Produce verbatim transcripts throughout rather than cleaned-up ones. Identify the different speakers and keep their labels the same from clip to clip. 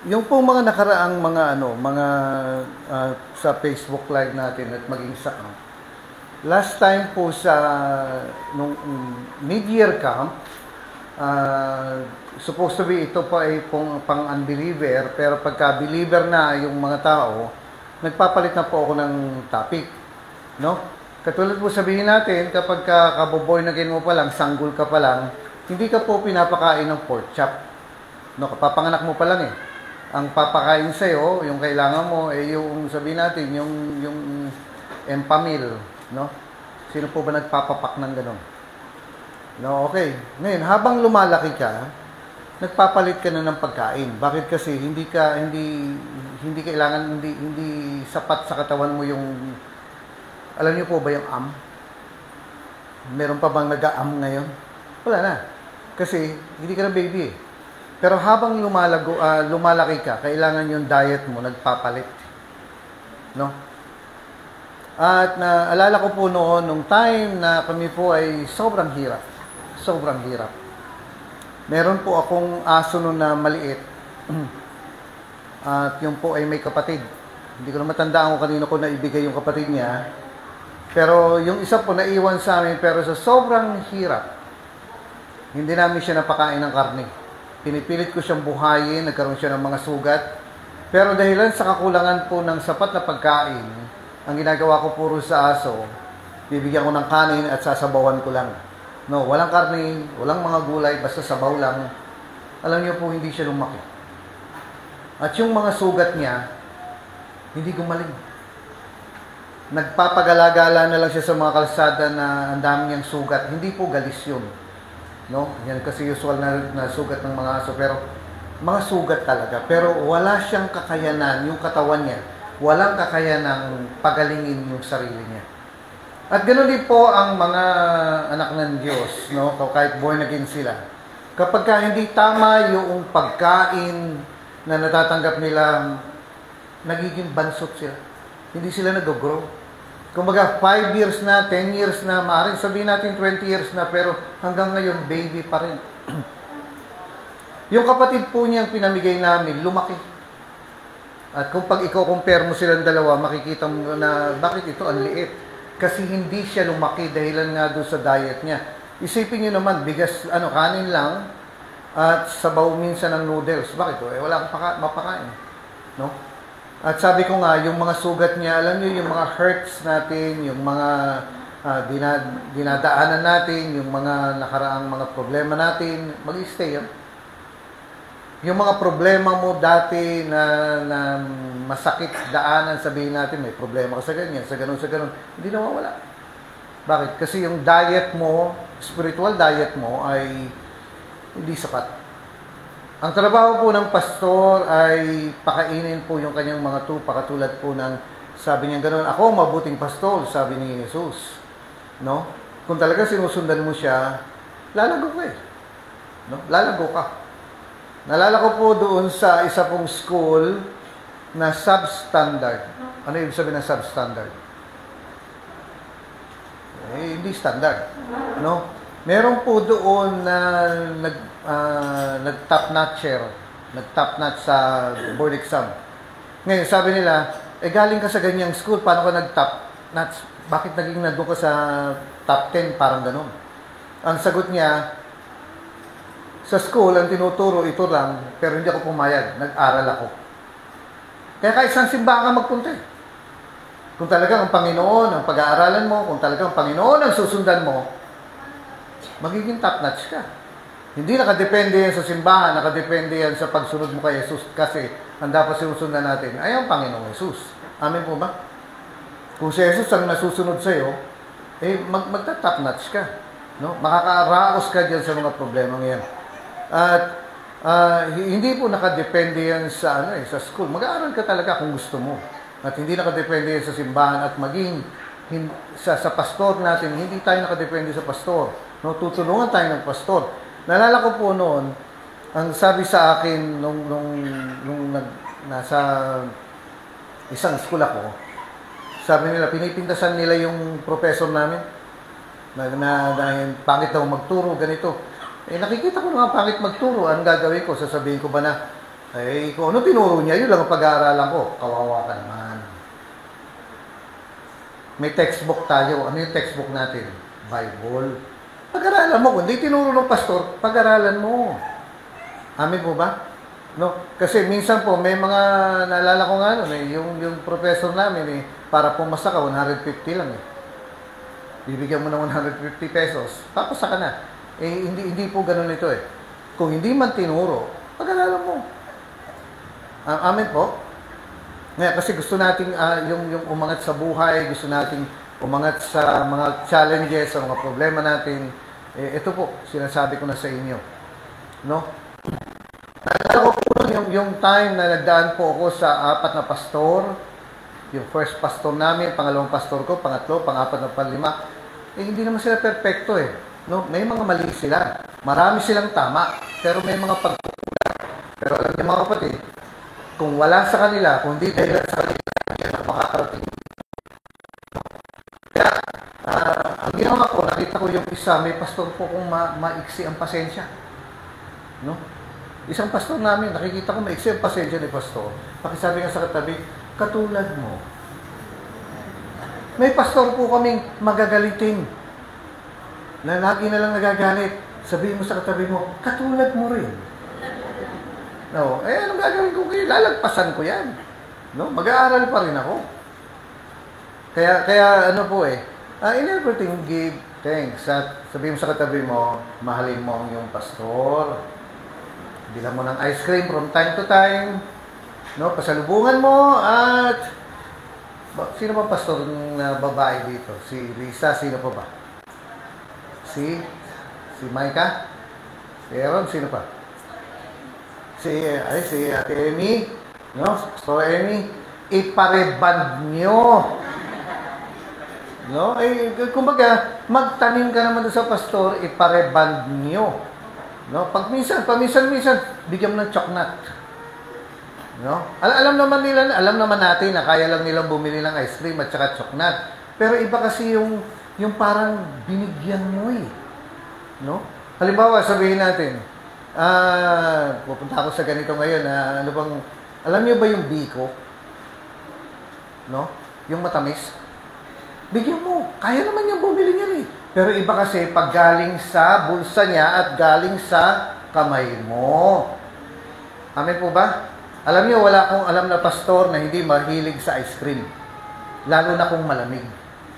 Speaker 1: Yung po mga nakaraang mga ano, mga ah, sa Facebook Live natin at maging sa camp. Last time po sa nung mm, mid-year camp, ah, supposed to be ito pa ay pong pang unbeliever, pero pagka believer na yung mga tao, nagpapalit na po ako ng topic, no? Katulad po sabihin natin, kapag ka kaboboy na mo pa lang, sanggol ka pa lang, hindi ka po pinapakain ng pork chop. No, kapapanganak mo pa lang eh. Ang papakain sa'yo, yung kailangan mo, eh yung sabihin natin, yung, yung empamil, no? Sino po ba nagpapapak ng gano'n? No, okay. Ngayon, habang lumalaki ka, nagpapalit ka na ng pagkain. Bakit kasi hindi ka hindi hindi kailangan hindi hindi sapat sa katawan mo yung alam niyo po ba yung am? Meron pa bang nag-a-am ngayon? Wala na. Kasi hindi ka na baby eh. Pero habang lumalago, uh, lumalaki ka, kailangan yung diet mo nagpapalit. No? At naalala ko po noon, nung time na kami po ay sobrang hirap. Sobrang hirap. Meron po akong aso noon na maliit. At yung po ay may kapatid. Hindi ko na matandaan kung kanino ko naibigay yung kapatid niya. Pero yung isa po naiwan sa amin, pero sa sobrang hirap, hindi namin siya napakain ng karne. Pinipilit ko siyang buhayin, nagkaroon siya ng mga sugat. Pero dahilan sa kakulangan po ng sapat na pagkain, ang ginagawa ko puro sa aso, bibigyan ko ng kanin at sasabawan ko lang. No, walang karne, walang mga gulay, basta sabaw lang. Alam niyo po, hindi siya lumaki. At yung mga sugat niya, hindi gumaling. Nagpapagalagala na lang siya sa mga kalsada na ang dami niyang sugat. Hindi po galis yun. No? Yan kasi usual na, na sugat ng mga aso. Pero mga sugat talaga. Pero wala siyang kakayanan, yung katawan niya. Walang kakayanang pagalingin yung sarili niya. At ganoon din po ang mga anak ng Diyos. No? Kahit born again sila. Kapag ka hindi tama yung pagkain na natatanggap nila, nagiging bansot sila. Hindi sila nag-grow. Kumbaga, five years na, ten years na, maaaring sabihin natin twenty years na, pero hanggang ngayon, baby pa rin. Yung kapatid po niyang pinamigay namin, lumaki. At kung pag i-compare mo silang dalawa, makikita mo na bakit ito ang liit. Kasi hindi siya lumaki dahilan nga doon sa diet niya. Isipin niyo naman, bigas, ano, kanin lang, at sabaw minsan ng noodles. Bakit? Eh, wala akong mapakain. No? At sabi ko nga, yung mga sugat niya, alam niyo, yung mga hurts natin, yung mga uh, dinad, dinadaanan natin, yung mga nakaraang mga problema natin, mag-stay yan. Yung mga problema mo dati na, na masakit daanan, sabihin natin, may problema ka sa ganyan, sa ganun, sa ganun, hindi nawawala. Bakit? Kasi yung diet mo, spiritual diet mo, ay hindi sapat. Ang trabaho po ng pastor ay pakainin po yung kanyang mga tupa, katulad po ng sabi niya ganoon, ako mabuting pastor, sabi ni Jesus. No? Kung talaga sinusundan mo siya, lalago ka eh. No? Lalago ka. Nalala ko po doon sa isa pong school na substandard. Ano ibig sabihin ng substandard? Eh, hindi standard. No? Meron po doon na nag, uh, nag-top notcher, nag-top notch sa board exam. Ngayon, sabi nila, eh galing ka sa ganyang school, paano ka nag-top notch? Bakit naging nandun ka sa top ten? Parang ganun. Ang sagot niya, sa school, ang tinuturo, ito lang, pero hindi ako pumayag, nag-aral ako. Kaya kahit saan simbahan ka magpunta eh. Kung talagang ang Panginoon ang pag-aaralan mo, kung talagang ang Panginoon ang susundan mo, magiging top-notch ka. Hindi nakadepende yan sa simbahan, nakadepende yan sa pagsunod mo kay Jesus kasi ang dapat sinusundan natin ay ang Panginoong Jesus. Amen po ba? Kung si Jesus ang nasusunod sa iyo, eh mag magta-top-notch ka. No? Makakaraos ka diyan sa mga problema ngayon. At uh, hindi po nakadepende yan sa ano eh, sa school. Mag-aaral ka talaga kung gusto mo. At hindi nakadepende yan sa simbahan at maging hin, sa sa pastor natin, hindi tayo nakadepende sa pastor. No, tutulungan tayo ng pastor. Nalala ko po noon, ang sabi sa akin nung nung nung nag, nasa isang school ako, sabi nila pinipintasan nila yung professor namin na, na, na pangit daw magturo ganito. Eh nakikita ko na pangit magturo, anong gagawin ko? Sasabihin ko ba na Eh, kung ano tinuro niya, yun lang ang pag-aaralan ko. Kawawa ka naman. May textbook tayo. Ano yung textbook natin? Bible. Pag-aralan mo. Kung di tinuro ng pastor, pag-aralan mo. Amin po ba? No? Kasi minsan po, may mga, naalala ko nga nun, eh, yung, yung professor namin, eh, para pumasa ka, one hundred fifty lang eh. Bibigyan mo ng one hundred fifty pesos, papasa ka na. Eh, hindi, hindi po ganun ito eh. Kung hindi man tinuro, pag-aralan mo. Uh, amin po. Ngayon, kasi gusto nating uh, yung, yung umangat sa buhay, gusto nating umangat sa mga challenges, sa mga problema natin. Eh, ito po, sinasabi ko na sa inyo. No? Naalala ko po yung, yung time na nagdaan po ako sa apat na pastor, yung first pastor namin, pangalawang pastor ko, pangatlo, pangapat na panlima, eh hindi naman sila perfecto eh. No? May mga mali sila. Marami silang tama, pero may mga pagkukulang. Pero alam niyo mga kapatid, kung wala sa kanila, kung hindi dahil sa kanila, hindi na makakarating. Kaya, uh, ang ginawa ko, nakita ko yung isa, may pastor po kung ma maiksi ang pasensya. No? Isang pastor namin, nakikita ko maiksi ang pasensya ni pastor. Pakisabi nga sa katabi, katulad mo. May pastor po kaming magagalitin. Na lagi na lang nagagalit. Sabihin mo sa katabi mo, katulad mo rin. No, eh anong gagawin ko kayo? Lalagpasan ko yan. No, mag-aaral pa rin ako. Kaya kaya ano po eh, uh, in everything give thanks. At sabihin mo sa katabi mo, mahalin mo ang iyong pastor. Bilang mo ng ice cream from time to time. No, pasalubungan mo at sino ba pastor ng uh, babae dito? Si Lisa, sino pa ba? Si si Micah? Si Aaron, sino pa? Si, ay, si Ate Amy, no? So, Amy, ipareband nyo. No? Ay, kumbaga, magtanim ka naman sa pastor, ipareband nyo. No? Pag minsan, paminsan-minsan, bigyan mo ng choknat. No? Al alam naman nila, alam naman natin na kaya lang nilang bumili ng ice cream at saka choknat. Pero iba kasi yung, yung parang binigyan mo eh. No? Halimbawa, sabihin natin, ah, pupunta ako sa ganito ngayon, ah, ano bang, alam niyo ba yung biko? No? Yung matamis? Bigyan mo. Kaya naman yung bumili niya eh. Pero iba kasi pag galing sa bulsa niya at galing sa kamay mo. Amen po ba? Alam niyo, wala akong alam na pastor na hindi mahilig sa ice cream. Lalo na kung malamig.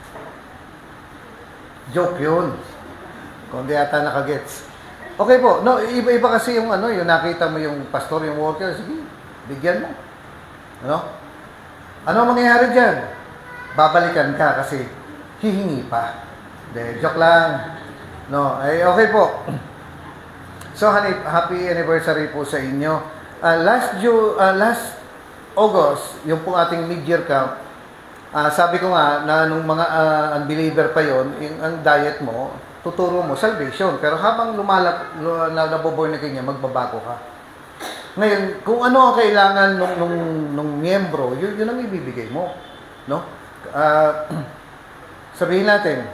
Speaker 1: Joke yun. Kung di ata nakagets. Okay po. No, iba-iba kasi yung ano, yung nakita mo yung pastor, yung worker, sige, bigyan mo. Ano? Ano ang mangyayari diyan? Babalikan ka kasi hihingi pa. De, joke lang. No, ay okay po. So, happy anniversary po sa inyo. Uh, last Ju uh, last August, yung pong ating mid-year camp, uh, sabi ko nga na nung mga uh, unbeliever pa yon, yung ang diet mo, tuturo mo salvation. Pero habang lumalak, na naboborn na kanya, magbabago ka. Ngayon, kung ano ang kailangan nung, nung, nung miyembro, yun, yun ang ibibigay mo. No? Uh, sabihin natin,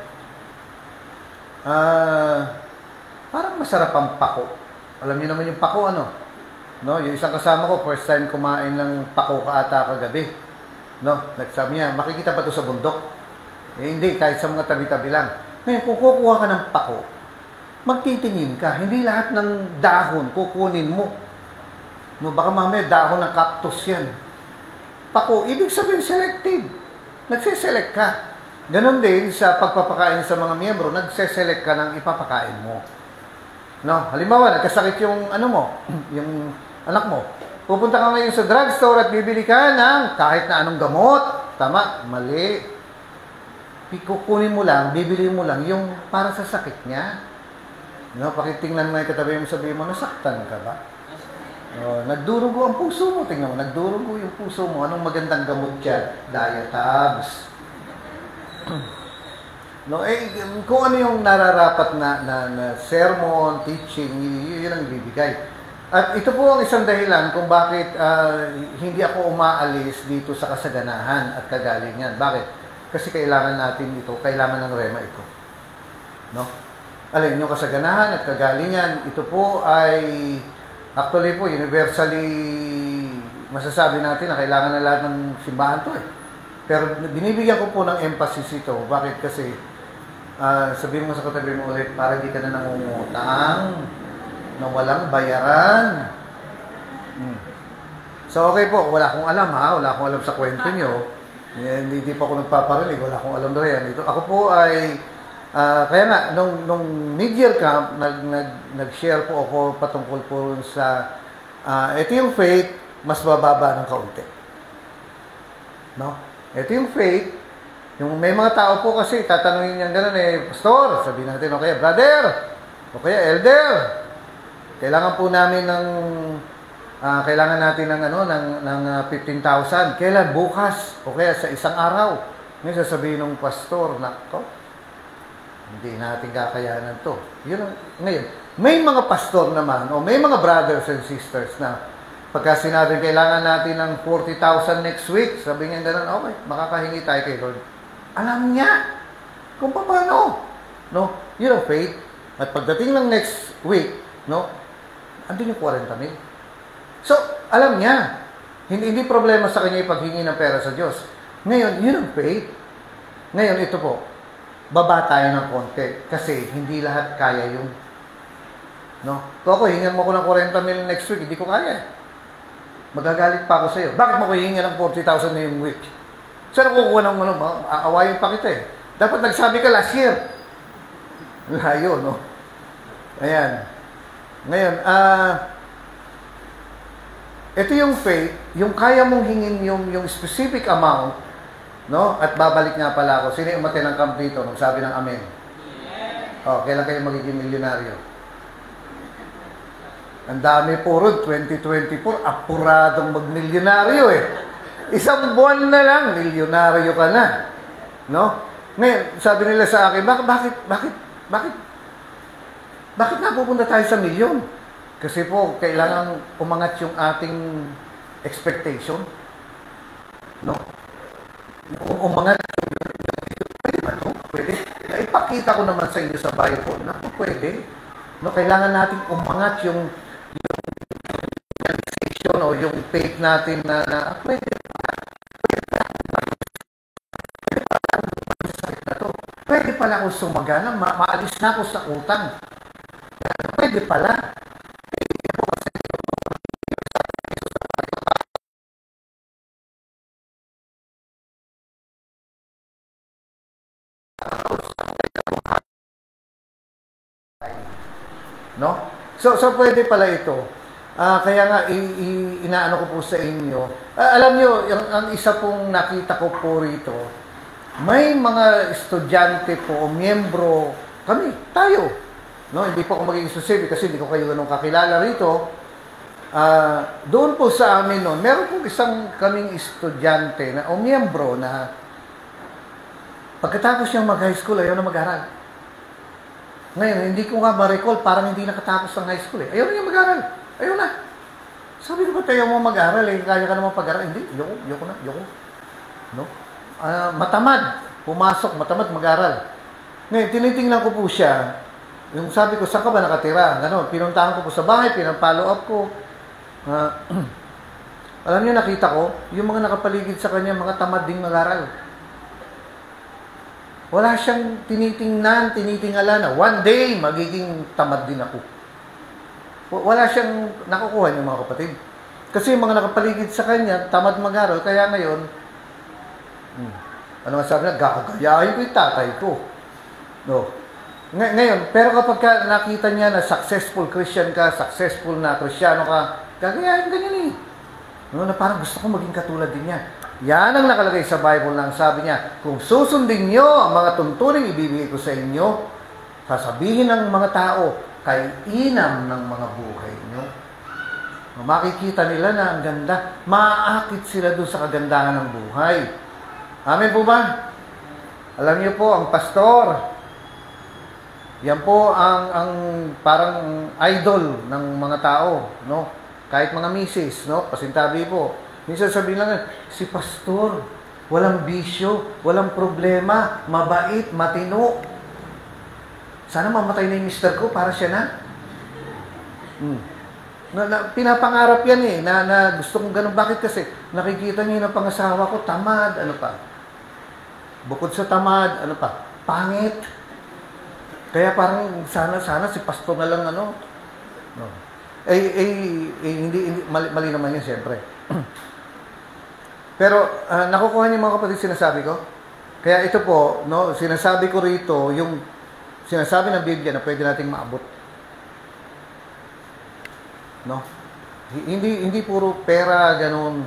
Speaker 1: uh, parang masarap ang pako. Alam niyo naman yung pako, ano? No? Yung isang kasama ko, first time kumain ng pako ka ata kagabi. No? Nagsabi niya, makikita pa to sa bundok? Eh, hindi, kahit sa mga tabi-tabi lang. Ngayon, kung kukuha ka ng pako, magtitingin ka. Hindi lahat ng dahon kukunin mo. No, baka mamaya dahon ng cactus yan. Pako, ibig sabihin selective. Nagse-select ka. Ganon din sa pagpapakain sa mga miyembro, nagse-select ka ng ipapakain mo. No, halimbawa, nagkasakit yung ano mo, yung anak mo. Pupunta ka ngayon sa drugstore at bibili ka ng kahit na anong gamot. Tama, mali. Kukunin mo lang, bibili mo lang yung para sa sakit niya. No, pakitingnan mo yung katabi mo, sabihin mo, nasaktan ka ba? No, nagdurugo ang puso mo. Tingnan mo, nagdurugo yung puso mo. Anong magandang gamot dyan? Diatabs. No, eh, kung ano yung nararapat na, na, na sermon, teaching, yun ang ibibigay. At ito po ang isang dahilan kung bakit uh, hindi ako umaalis dito sa kasaganahan at kagalingan. Bakit? Kasi kailangan natin ito, kailangan ng rema ito. No? Alin, yung kasaganahan at kagalingan, ito po ay Actually po, universally masasabi natin na kailangan na lahat ng simbahan to eh. Pero binibigyan ko po ng emphasis ito. Bakit? Kasi uh, sabihin mo sa katabi mo ulit, para di ka na nangungutang, na walang bayaran. Hmm. So okay po, wala akong alam ha, wala akong alam sa kwento nyo. Hindi, hindi pa ako nagpaparinig, wala akong alam na yan. Ito, ako po ay, uh, kaya nga, nung, nung mid-year camp, nag, nag, nag-share po ako patungkol po sa, uh, ito yung faith, mas bababa ng kaunti. No? Ito yung faith, yung may mga tao po kasi, tatanungin niyan gano'n eh, Pastor, sabihin natin, o kaya, brother, o kaya, elder, kailangan po namin ng, Uh, kailangan natin ng ano ng ng uh, fifteen thousand. Kailan? Bukas o kaya sa isang araw. Ngayon sasabihin ng pastor, nako, hindi natin kakayanan to. Yun ang, ngayon, may mga pastor naman o may mga brothers and sisters na pagka sinabi kailangan natin ng forty thousand next week, sabi niya gano'n, okay, makakahingi tayo kay Lord. Alam niya kung paano. No? Yun ang faith. At pagdating ng next week, no, andun yung forty mil. So, alam niya, hindi, hindi problema sa kanya ipaghingi ng pera sa Diyos. Ngayon, yun ang faith. Ngayon, ito po, baba tayo ng konti kasi hindi lahat kaya yun. No? Kung ako, hingan mo ko ng forty mil next week, hindi ko kaya. Magagalit pa ako sa iyo. Bakit mo ko hingan ng forty thousand ngayong week? Saan ako kukuha ng ano, aawayin pa kita eh. Dapat nagsabi ka last year. Layo, no? Ayan. Ngayon, ah, uh, ito yung faith, yung kaya mong hingin yung, yung specific amount, no? At babalik nga pala ako. Sino yung umate ng camp dito? Nagsabi ng amen. Oh, kailan kayo magiging milyonaryo? Ang dami po ron, twenty twenty-four, apuradong magmilyonaryo eh. Isang buwan na lang, milyonaryo ka na. No? Ngayon, sabi nila sa akin, bakit, bakit, bakit, bakit, bakit napupunta tayo sa milyon? Kasi po, kailangan umangat yung ating expectation. No? Kung umangat yung, yung ano, pwede. Ipakita ko naman sa inyo sa Bible na pwede. No? Kailangan natin umangat yung yung expectation o yung faith natin na, na ah, pwede. Pwede pala akong sumagana, ma maalis na ako sa utang. Pwede pala. No? So, so pwede pala ito. Uh, kaya nga, i, i, inaano ko po sa inyo. Uh, alam nyo, yung, ang isa pong nakita ko po rito, may mga estudyante po o miyembro, kami, tayo. No? Hindi po ako magiging specific kasi hindi ko kayo ganun kakilala rito. Uh, doon po sa amin noon, meron po isang kaming estudyante na, o miyembro na pagkatapos niyang mag-high school, ayaw na mag-aral. Ngayon, hindi ko nga ma-recall, parang hindi nakatapos ng high school eh. Ayaw na niya mag-aral. Ayaw na. Sabi ko ba tayo mo mag-aral eh, kaya ka naman pag-aral. Hindi, yoko, yoko na, yoko. No? Uh, matamad. Pumasok, matamad mag-aral. Ngayon, tinitingnan ko po siya. Yung sabi ko, saan ka ba nakatira? Ganon, pinuntahan ko po sa bahay, pinang-follow up ko. Uh, alam niyo, nakita ko, yung mga nakapaligid sa kanya, mga tamad ding mag-aral. Wala siyang tinitingnan, tinitingala na one day, magiging tamad din ako. Wala siyang nakukuha niyo mga kapatid. Kasi yung mga nakapaligid sa kanya, tamad mag-aral, kaya ngayon, hmm, ano nga sabi na, gagagayahin ko yung tatay ko. No. Ngay ngayon, pero kapag ka nakita niya na successful Christian ka, successful na Kristiyano ka, gagayahin ka niya eh. No, na parang gusto ko maging katulad din niya. Yan ang nakalagay sa Bible lang. Sabi niya, kung susundin niyo ang mga tuntuning ibibigay ko sa inyo, sasabihin ng mga tao, kay inam ng mga buhay niyo. Makikita nila na ang ganda. Maaakit sila doon sa kagandahan ng buhay. Amen po ba? Alam niyo po, ang pastor, yan po ang, ang parang idol ng mga tao. No? Kahit mga misis, no? Pasintabi po. Minsan sabihin lang, si pastor, walang bisyo, walang problema, mabait, matino. Sana mamatay na yung mister ko para siya na. Hmm. Na, na, pinapangarap yan eh, na, na gusto kong ganun. Bakit kasi? Nakikita niyo ng pangasawa ko, tamad, ano pa? Bukod sa tamad, ano pa? Pangit. Kaya parang sana, sana si pastor na lang ano. No. Eh, eh, eh hindi, hindi mali, mali naman yun siyempre. Pero uh, nakukuha niyo mga kapatid sinasabi ko? Kaya ito po, no, sinasabi ko rito, yung sinasabi ng Biblia na pwede nating maabot. No? Hindi hindi puro pera ganun.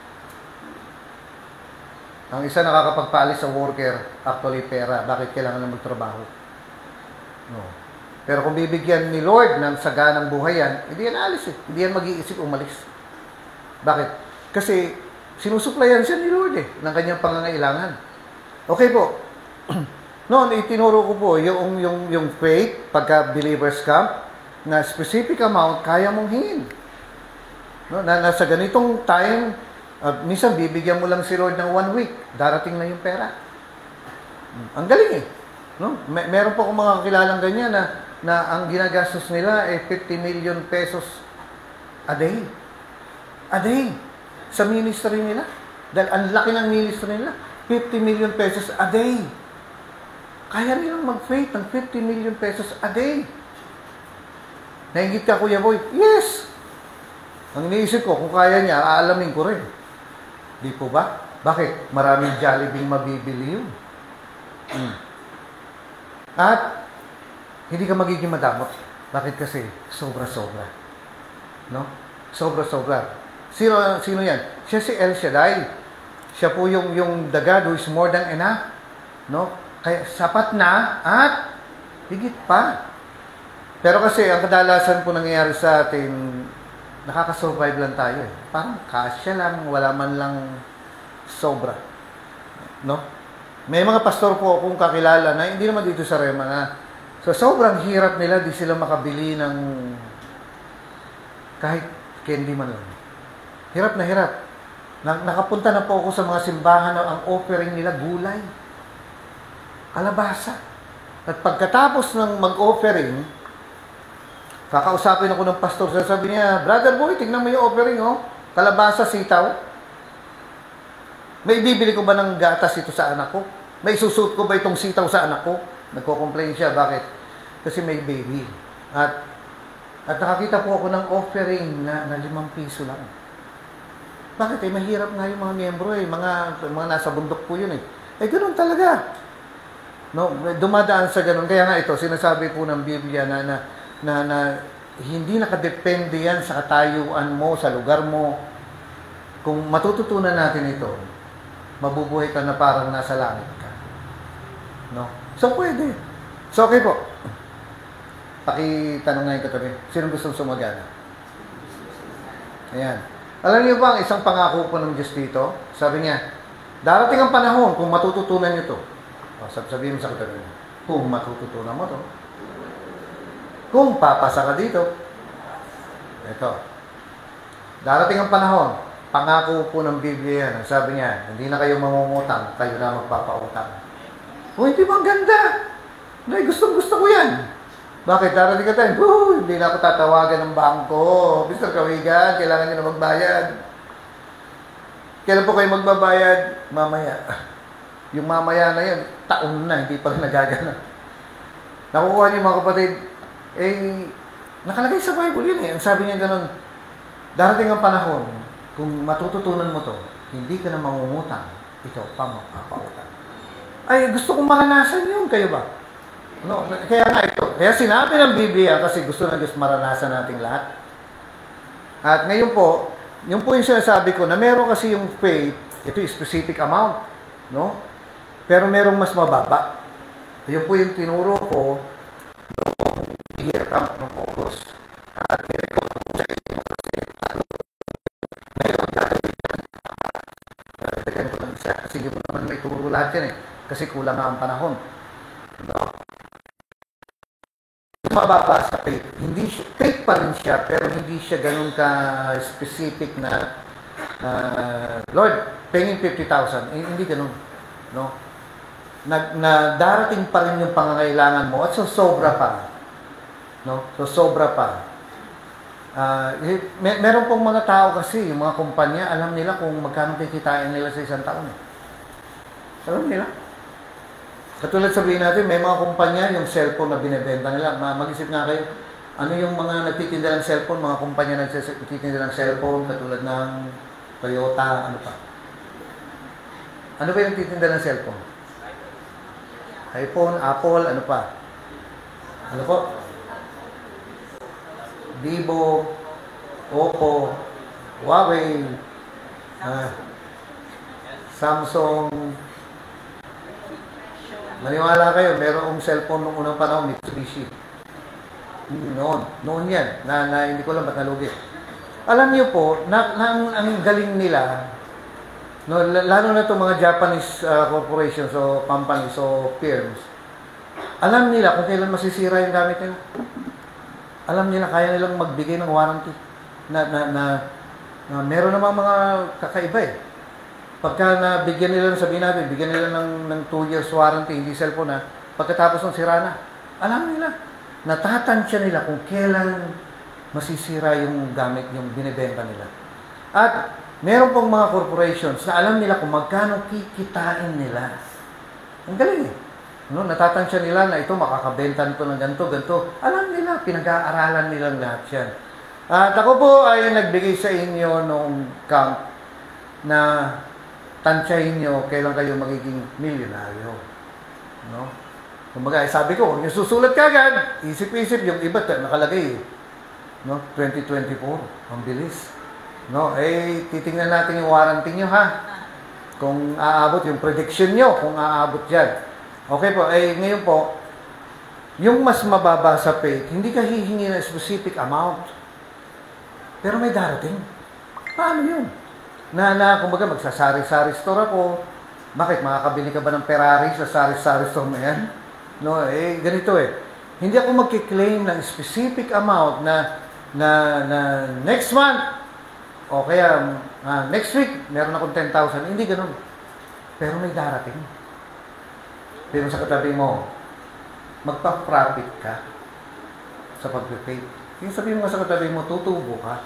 Speaker 1: Ang isa nakakapagpaalis sa worker, actually pera. Bakit kailangan na magtrabaho? No. Pero kung bibigyan ni Lord ng saganang buhay yan, hindi yan alis eh. Hindi yan mag-iisip umalis. Bakit? Kasi sinusuplayan siya ni Lord eh, ng kanyang pangangailangan. Okay po. Noon, itinuro ko po yung, yung, yung faith, pagka believers camp, na specific amount, kaya mong hingin. No? Na, na sa ganitong time, uh, minsan bibigyan mo lang si Lord ng one week, darating na yung pera. Ang galing eh. No? May, meron po akong mga kilalang ganyan na, na ang ginagastos nila ay fifty million pesos a day. A day. Sa ministry nila. Dahil ang laki ng ministry nila. fifty million pesos a day. Kaya nilang mag-faith ng fifty million pesos a day. Nainggit ka, Kuya Boy? Yes! Ang iniisip ko, kung kaya niya, aalamin ko rin. Di po ba? Bakit? Maraming Jollibee mabibili yun. Hmm. At, hindi ka magiging madamot. Bakit kasi? Sobra-sobra. No? Sobra-sobra. Sino, sino yan? Siya si El Shaddai. Siya po yung, yung the God who is more than enough. No? Kaya sapat na at higit pa. Pero kasi ang kadalasan po nangyayari sa atin, nakakasurvive lang tayo eh. Parang kasya lang, wala man lang sobra. No? May mga pastor po akong kakilala na hindi naman dito sa Rema na so sobrang hirap nila, di sila makabili ng kahit candy man lang. Hirap na hirap. Nakapunta na po ako sa mga simbahan na ang offering nila gulay. Kalabasa. At pagkatapos ng mag-offering, kakausapin ako ng pastor, sabi niya, Brother Boy, tingnan mo yung offering, oh. Kalabasa, sitaw. May bibili ko ba ng gatas ito sa anak ko? May susut ko ba itong sitaw sa anak ko? Nagko-complain siya. Bakit? Kasi may baby. At at nakakita po ako ng offering na, na limang piso lang. Bakit? Eh, mahirap nga yung mga miyembro eh. Mga, mga nasa bundok po yun eh. Eh, ganoon talaga. No, dumadaan sa ganun. Kaya nga ito, sinasabi po ng Biblia na, na na, na hindi nakadepende yan sa katayuan mo, sa lugar mo. Kung matututunan natin ito, mabubuhay ka na parang nasa langit ka. No? So, pwede. So, okay po. Pakitanong nga yung katabi. Sino gustong sumagana? Ayan. Alam niyo ba ang isang pangako po ng Diyos dito? Sabi niya, darating ang panahon kung matututunan niyo to. O, sabihin mo sa katabi, kung matututunan mo to, kung papasa ka dito, ito, darating ang panahon, pangako po ng Biblia yan. Sabi niya, hindi na kayo mangungutang, kayo na magpapautang. O, hindi ba ang ganda? Ay, gustong-gusto ko yan. Bakit? Darating ka tayo, oh, hindi na ako tatawagan ng bangko. mister Kawigan, kailangan nyo na magbayad. Kailan po kayo magbabayad? Mamaya. Yung mamaya na yun, taon na, hindi pa rin nagagana. Nakukuha niyo mga kapatid, eh, nakalagay sa Bible yun eh. Ang sabi niya ganun, darating ang panahon, kung matututunan mo to, hindi ka na mangungutang, ikaw pa magpapautang. Ay, gusto kong maranasan yun, kayo ba? No, kaya nga ito. Kaya sinabi ng Biblia, kasi gusto na Diyos maranasan nating lahat. At ngayon po, yung po yung sinasabi ko, na meron kasi yung faith, ito yung specific amount, no? Pero merong mas mababa. Yun po yung tinuro ko, year camp ng August. At nire-record ko sa inyo kasi meron gagawin yan. Nagdagan ko lang isa. Sige mo naman may turo lahat yan eh. Kasi kulang nga ang panahon. No? Mababa sa faith. Hindi siya, faith pa rin siya, pero hindi siya ganun ka-specific na uh, Lord, paying fifty thousand. Eh, hindi ganun. No? Na, na darating pa rin yung pangangailangan mo at so sobra pa. No? So, sobra pa. Ah, eh, may, meron pong mga tao kasi, yung mga kumpanya, alam nila kung magkano kikitain nila sa isang taon. Alam nila. Katulad sabihin natin, may mga kumpanya, yung cellphone na binebenta nila. Ma- Mag-isip nga kayo, ano yung mga nagtitinda ng cellphone, mga kumpanya na nagtitinda ng cellphone, katulad ng Toyota, ano pa? Ano ba yung nagtitinda ng cellphone? iPhone, Apple, ano pa? Ano po? Vivo, Oppo, Huawei, ah, Samsung. Maniwala kayo, merong cellphone nung unang panahon, Mitsubishi. Noon, noon yan, na, na hindi ko lang ba't nalugi. Alam niyo po, na, na, ang, ang galing nila, no, lalo na itong mga Japanese uh, corporations o companies o firms, alam nila kung kailan masisira yung gamit nila. Alam nila, kaya nilang magbigay ng warranty na, na, na, na meron naman mga kakaiba eh. Pagka nabigyan nila, sabihin natin, bigyan nila ng, ng two years warranty, hindi cellphone na, pagkatapos ng sira na, alam nila, natatansya nila kung kailan masisira yung gamit, yung binibenta nila. At meron pong mga corporations na alam nila kung magkano kikitain nila. Ang galing eh. No, natatansya nila na ito makakabenta nito ng ganito, ganito. Alam nila, pinag-aaralan nilang lahat yan. At ako po ay nagbigay sa inyo nung camp na tansyahin nyo kailan kayo magiging milyonaryo. No? Kumbaga, sabi ko, yung susulat ka agad, isip-isip, yung iba nakalagay. No? twenty twenty-four, ang bilis. No? Eh, titingnan natin yung warranty nyo ha. Kung aabot, yung prediction nyo, kung aabot yan. Okay po, eh ngayon po, yung mas mababa sa faith, hindi ka hihingi ng specific amount. Pero may darating. Paano yun? Na, na kumbaga, magsasari-sari store ako. Bakit? Makakabili ka ba ng Ferrari sa sari-sari store na yan? No, eh, ganito eh. Hindi ako magkiklaim ng specific amount na, na, na next month, o kaya uh, next week, meron akong ten thousand. Hindi ganun. Pero may darating. Pero sa katabi mo, magpa-profit ka sa pag-pay. Yung sabihin mo sa katabi mo, tutubo ka.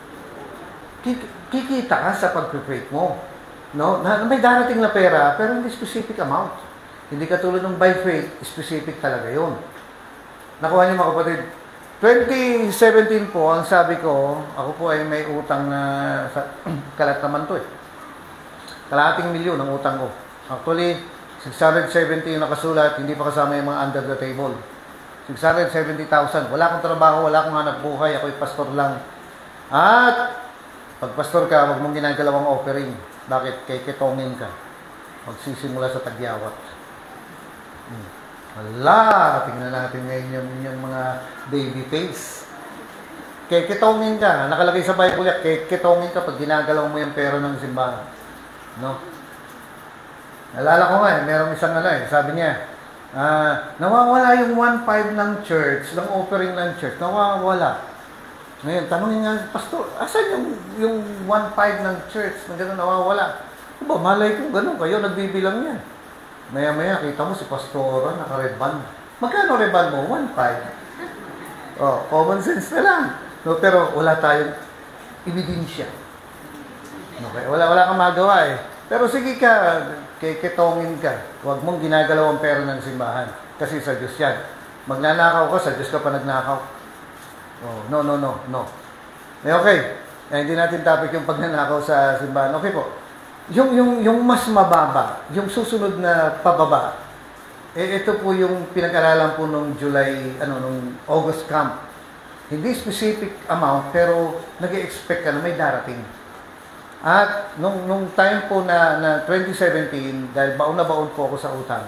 Speaker 1: Kikita ka sa pag-pay mo. No? Na, may darating na pera, pero hindi specific amount. Hindi katulad ng by faith, specific talaga yun. Nakuha niyo mga kapatid. twenty seventeen po, ang sabi ko, ako po ay may utang na, sa, kalat naman to eh. Kalahating milyon ang utang ko. Actually, six hundred seventy yung nakasulat, hindi pa kasama yung mga under the table. six hundred seventy thousand. Wala akong trabaho, wala akong hanap buhay, ako'y pastor lang. At, pag pastor ka, huwag mong ginagawang offering. Bakit? Kay kitongin ka. Magsisimula sa tagyawat. Hmm. Hala, tingnan natin ngayon yung, yung mga baby face. Kay kitongin ka. Nakalagay sa Bible, kay kitongin ka pag ginagalaw mo yung pera ng simbahan. No? Nalala ko nga eh, merong isang ano eh, sabi niya, ah, nawawala yung one five ng church, ng offering ng church, nawawala. Ngayon, tanongin nga, pastor, asan yung, yung one five ng church na gano'n nawawala? Diba, malay ko gano'n, kayo nagbibilang yan. Maya-maya, kita mo si pastora, naka-red-band. Magkano red-band mo? one five. Oh, common sense na lang. No, pero wala tayong ebidensya. Okay, wala, wala kang magawa eh. Pero sige ka, kikitongin ka. Huwag mong ginagalaw ang pera ng simbahan. Kasi sa Diyos yan. Magnanakaw ka, sa Diyos ka pa nagnakaw. Oh, no, no, no, no. Eh, okay. Eh, hindi natin topic yung pagnanakaw sa simbahan. Okay po. Yung, yung, yung mas mababa, yung susunod na pababa, eh, ito po yung pinag-aralan po nung July, ano, nung August camp. Hindi specific amount, pero nag-expect ka na may darating. At nung, nung time po na, na twenty seventeen, dahil baon na baon po ako sa utang,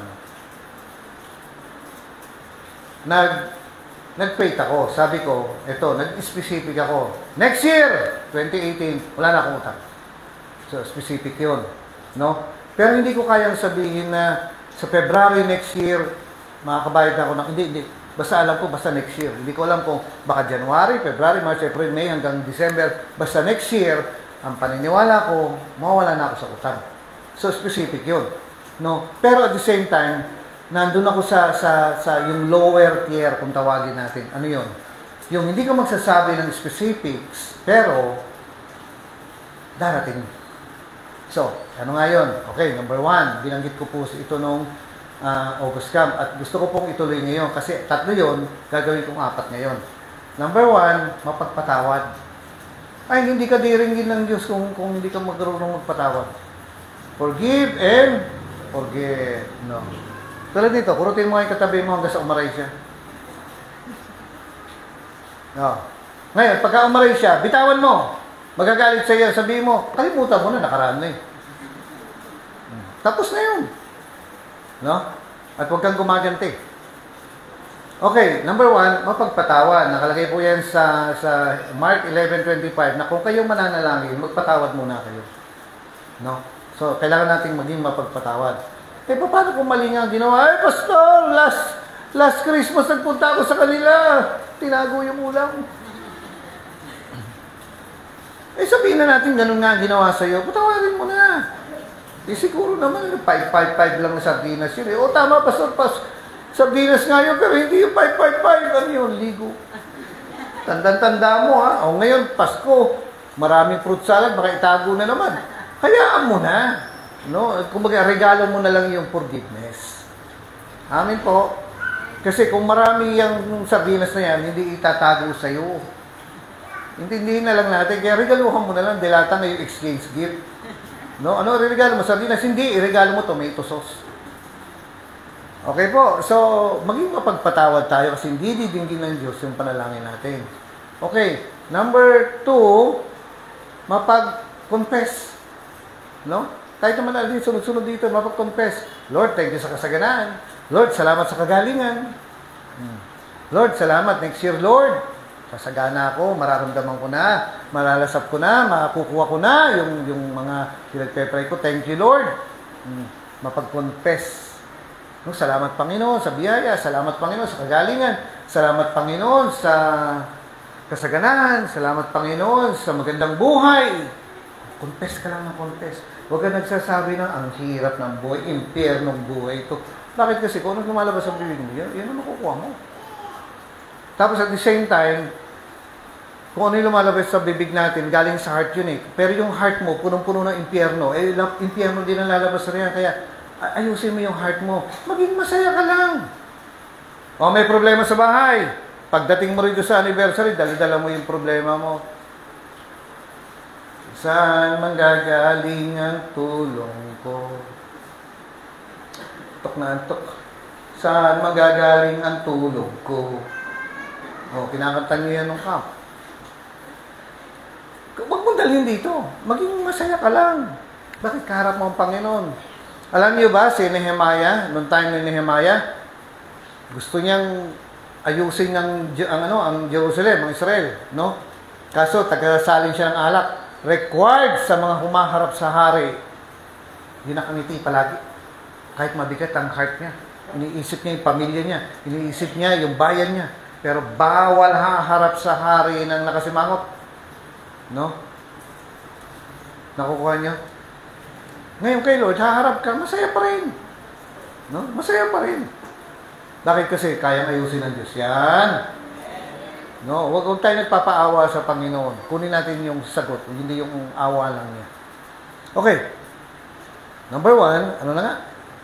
Speaker 1: nag, nag-pay ako. Sabi ko, eto, nag-specific ako. Next year, twenty eighteen, wala na akong utang. So, specific yun. No? Pero hindi ko kayang sabihin na sa February next year, makakabayad na ako ng, hindi, hindi. Basta alam ko, basta next year. Hindi ko alam kung baka January, February, March, April, May, hanggang December. Basta next year, ang paniniwala ko, mawala na ako sa utang. So, specific yun. No? Pero at the same time, nandun ako sa, sa, sa yung lower tier, kung tawagin natin. Ano yun? Yung hindi ka magsasabi ng specifics, pero darating. So, ano nga yun? Okay, number one, binanggit ko po ito nung uh, August Camp at gusto ko pong ituloy ngayon kasi tatlo yun, gagawin kong apat ngayon. Number one, mapagpatawad. Ay, hindi ka diringgin ng Diyos kung, kung hindi ka magkaroon magpatawad. Forgive and forget. No. Tulad nito, kurutin mo yung katabi mo hanggang sa umaray siya. No. Ngayon, pagka umaray siya, bitawan mo. Magagalit sa iyo, sabihin mo, kalimutan mo na, nakaraan na eh. Tapos na yun. No? At huwag kang gumaganti. Okay, number one, mapagpatawad. Nakalagay po yan sa, sa Mark eleven twenty-five na kung kayo mananalangin, magpatawad muna kayo. No? So, kailangan natin maging mapagpatawad. Eh, paano kung mali nga ginawa? Ay, Pastor, last, last Christmas nagpunta ako sa kanila. Tinago yung ulam. Eh, sabihin na natin, ganun nga ginawa sa'yo. Patawarin mo na. Eh, siguro naman, five five five lang na sardinas yun. Eh, o, tama, Pastor, pas, sardinas nga yun, pero hindi yung five five five. Ano yun? Ligo. Tandang-tanda mo, ha? O, ngayon, Pasko, maraming fruit salad, baka itago na naman. Hayaan mo na. No? Kumbaga, regalo mo na lang yung forgiveness. Amin po. Kasi kung marami yung sardinas na yan, hindi itatago sa'yo. Intindihin na lang natin. Kaya regaluhan mo na lang, dilata na yung exchange gift. No? Ano regalo mo? Sardinas? Hindi. Iregalo mo tomato sauce. Okay po. So, maging mapagpatawad tayo kasi hindi didinggin ng Diyos yung panalangin natin. Okay. Number two, mapag-confess. No? Kahit naman alin, sunod-sunod dito, mapag-confess. Lord, thank you sa kasaganaan. Lord, salamat sa kagalingan. Lord, salamat. Next year, Lord, sasagana ako, mararamdaman ko na, malalasap ko na, makukuha ko na yung, yung mga pinagpe-pray ko. Thank you, Lord. Mapag-confess. No, salamat, Panginoon, sa biyaya. Salamat, Panginoon, sa kagalingan. Salamat, Panginoon, sa kasaganaan. Salamat, Panginoon, sa magandang buhay. Confess ka lang ng confess. Huwag ka nagsasabi ng ang hirap ng buhay, impyernong buhay ito. Bakit kasi kung anong lumalabas sa bibig mo, yan, yan ang makukuha mo. Tapos at the same time, kung ano yung lumalabas sa bibig natin, galing sa heart yun eh. Pero yung heart mo, punong-puno ng impyerno, eh, impyerno din ang lalabas sa riyan. Kaya ayusin mo yung heart mo. Maging masaya ka lang. O may problema sa bahay. Pagdating mo rin sa anniversary, dala-dala mo yung problema mo. Saan manggagaling ang tulong ko? Antok na antok. Saan manggagaling ang tulong ko? O, kinakanta niyo yan nung camp. Huwag mong dalhin dito. Maging masaya ka lang. Bakit kaharap mo ang Panginoon? Alam niyo ba, si Nehemiah, noong time ni Nehemiah, gusto niyang ayusin ng, ang, ano, ang Jerusalem, ang Israel. No? Kaso, tagasalin siya ng alak. Required sa mga humaharap sa hari. Hindi nakangiti palagi. Kahit mabigat ang heart niya. Iniisip niya yung pamilya niya. Iniisip niya yung bayan niya. Pero bawal haharap sa hari ng nakasimangot. No? Nakukuha niyo? Ngayon kay Lord, haharap ka, masaya pa rin. No? Masaya pa rin. Bakit kasi kayang ayusin ng Diyos? Yan. No, wag wag tayo nagpapaawa sa Panginoon. Kunin natin yung sagot, hindi yung awa lang niya. Okay. Number one, ano na nga?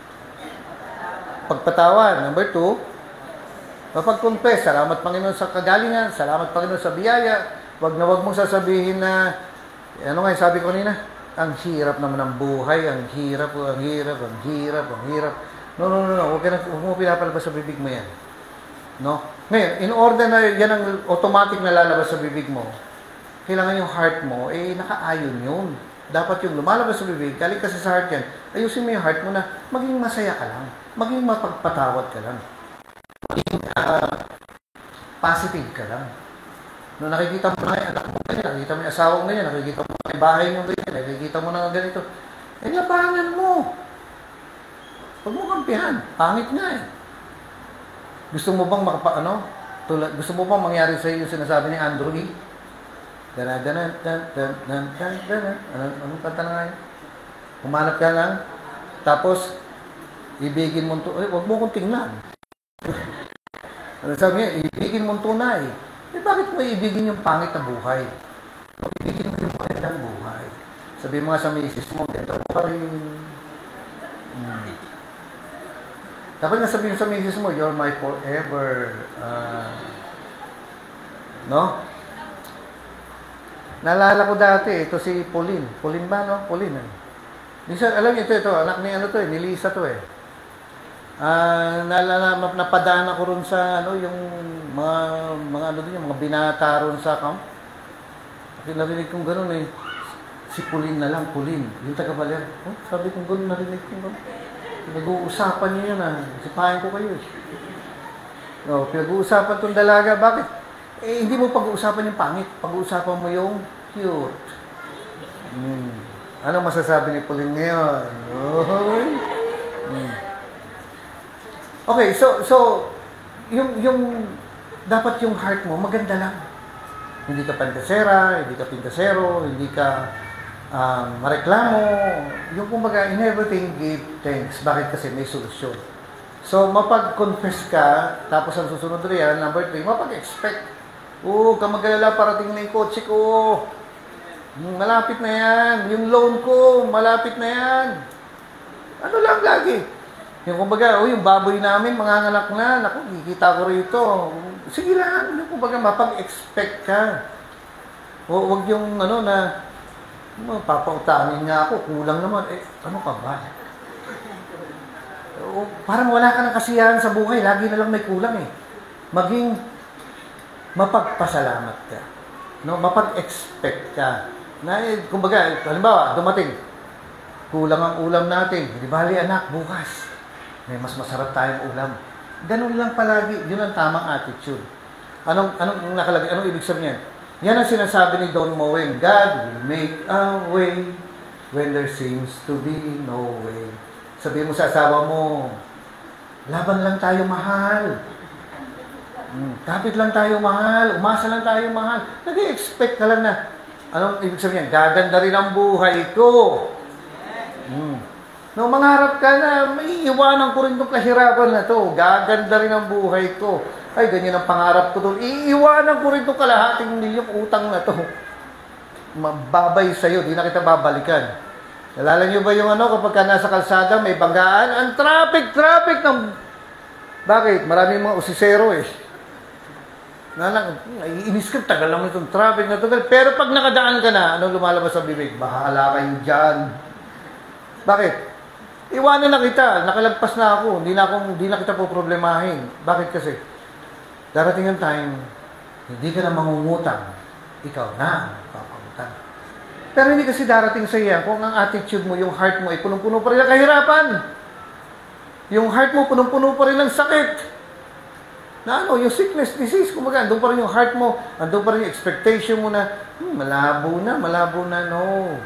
Speaker 1: Pagpatawad. Number two, mapag-confess. Salamat Panginoon sa kagalingan. Salamat Panginoon sa biyaya. Wag na wag mong sasabihin na, ano nga sabi ko kanina? Ang hirap naman ng buhay. Ang hirap, ang hirap, ang hirap, ang hirap. No, no, no, no. Huwag, ka na, huwag mo pinapalabas sa bibig mo yan. No? Ngayon, in order na yan ang automatic na lalabas sa bibig mo, kailangan yung heart mo, eh, nakaayon yun. Dapat yung lumalabas sa bibig, galing kasi sa heart yan, ayusin mo yung heart mo na maging masaya ka lang, maging mapagpatawad ka lang, maging uh, positive ka lang. No, nakikita mo na yung anak mo ganyan, nakikita mo yung asawa mo ganyan, nakikita mo na yung bahay mo ganyan, nakikita mo na ganito, eh, labangan mo. Huwag mo kampihan, pangit nga eh. Gusto mo bang makapa, ano? Tulad, gusto mo bang mangyari sa iyo yung sinasabi ni Andrew Lee? Dana, dana, dana, dana, dana, dana. Anong, anong kanta na nga yun? Humanap ka lang, tapos, ibigin mo ito. Eh, huwag mo kong tingnan. Ano sabi niya? Ibigin mo tunay. Eh, bakit mo ibigin yung pangit na buhay? Ibigin mo yung magandang buhay. Sabihin mo nga sa misis mo, ito pa rin. Hmm. Dapat nga sabihin sa misis mo, you're my forever. Uh, no? Naalala ko dati, ito si Pauline. Pauline ba, no? Pauline. Eh. Lisa, alam niyo ito, ito, anak ni ano to eh, ni Lisa to eh. Ah, uh, naalala, napadaan ako ron sa ano, yung mga, mga ano din, yung mga binata ron sa camp. Kasi narinig kong gano'n eh. Si Pauline na lang, Pauline. Yung taga-baler. Oh, sabi kong gano'n, narinig kong gano'n. Pinag-uusapan niyo yun ah. Sipahin ko kayo eh. No, pinag-uusapan tong dalaga. Bakit? Eh, hindi mo pag-uusapan yung pangit. Pag-uusapan mo yung cute. Hmm. Ano masasabi ni Pauline ngayon? Oh. Hmm. Okay, so, so, yung, yung, dapat yung heart mo, maganda lang. Hindi ka pantasera, hindi ka pintasero, hindi ka um, mareklamo. Yung kumbaga, in everything, give thanks. Bakit? Kasi may solusyon. So, mapag-confess ka, tapos ang susunod riyan, number three, mapag-expect. Oo, ka mag-alala, parating na yung kotse ko. Malapit na yan. Yung loan ko, malapit na yan. Ano lang lagi? Yung kumbaga, oh, yung baboy namin, manganganak na. Naku, kikita ko rito. Sige lang. Yung kumbaga, mapag-expect ka. O, wag yung ano na, oh, papautangin nga ako, kulang naman. Eh, ano ka ba? O, parang wala ka ng kasiyahan sa buhay. Lagi na lang may kulang eh. Maging mapagpasalamat ka. No? Mapag-expect ka. Na, eh, kumbaga, halimbawa, dumating, kulang ang ulam natin. Di bali anak, bukas. May mas masarap tayong ulam. Ganun lang palagi. Yun ang tamang attitude. Anong, anong nakalagay? Anong ibig sabihin yan? Yan ang sinasabi ni Don Moen. God will make a way when there seems to be no way. Sabihin mo sa asawa mo, laban lang tayo mahal. Hmm, kapit lang tayo mahal. Umasa lang tayo mahal. Nag-i-expect ka lang na, anong ibig sabihin yan? Gaganda rin ang buhay ko. Hmm. No, mangarap ka na, may iwanan ko rin itong kahirapan na to. Gaganda rin ang buhay ko. Ay, ganyan ang pangarap ko doon. Iiwanan ko rin itong kalahating milyong utang na to. Mababay sa'yo, di na kita babalikan. Nalala niyo ba yung ano, kapag ka nasa kalsada, may banggaan? Ang traffic, traffic ng... Bakit? Maraming mga usisero eh. Nalang, iinis ka, tagal lang itong traffic na tagal. Pero pag nakadaan ka na, anong lumalabas sa bibig? Bahala kayo dyan. Bakit? Iwanan na kita, nakalagpas na ako, hindi na, akong, hindi na kita po problemahin. Bakit kasi? Darating yung time, hindi ka na mangungutang, ikaw na papangutang. Pero hindi kasi darating sa iya kung ang attitude mo, yung heart mo ay punong-puno pa rin ng kahirapan. Yung heart mo, punong-puno pa rin ng sakit. Na ano, yung sickness, disease, kumaga, andun pa rin yung heart mo, andun pa rin yung expectation mo na, hmm, malabo na, malabo na, no.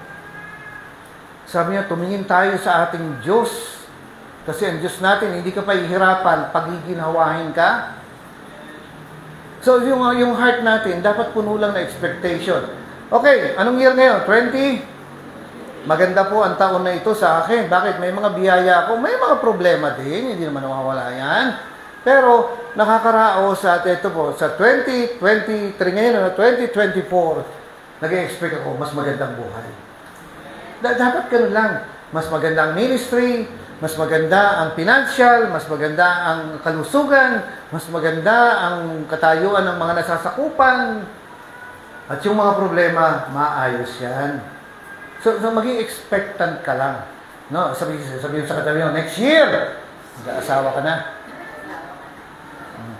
Speaker 1: Sabi niya, tumingin tayo sa ating Diyos. Kasi ang Diyos natin, hindi ka pa ihirapan, pagiginhawahin ka. So, yung, yung heart natin, dapat puno lang na expectation. Okay, anong year ngayon? twenty? Maganda po ang taon na ito sa akin. Bakit? May mga biyaya ako. May mga problema din. Hindi naman nawawala yan. Pero, nakakaraos sa ito po, sa twenty twenty-three ngayon, twenty twenty-four, nag-expect ako, mas magandang buhay. Dapat ganun lang. Mas maganda ang ministry, mas maganda ang financial, mas maganda ang kalusugan, mas maganda ang katayuan ng mga nasasakupan. At yung mga problema, maayos yan. So, so maging expectant ka lang. No? Sabi, sabi sa katabi mo, next year, mag-aasawa ka na. Hmm.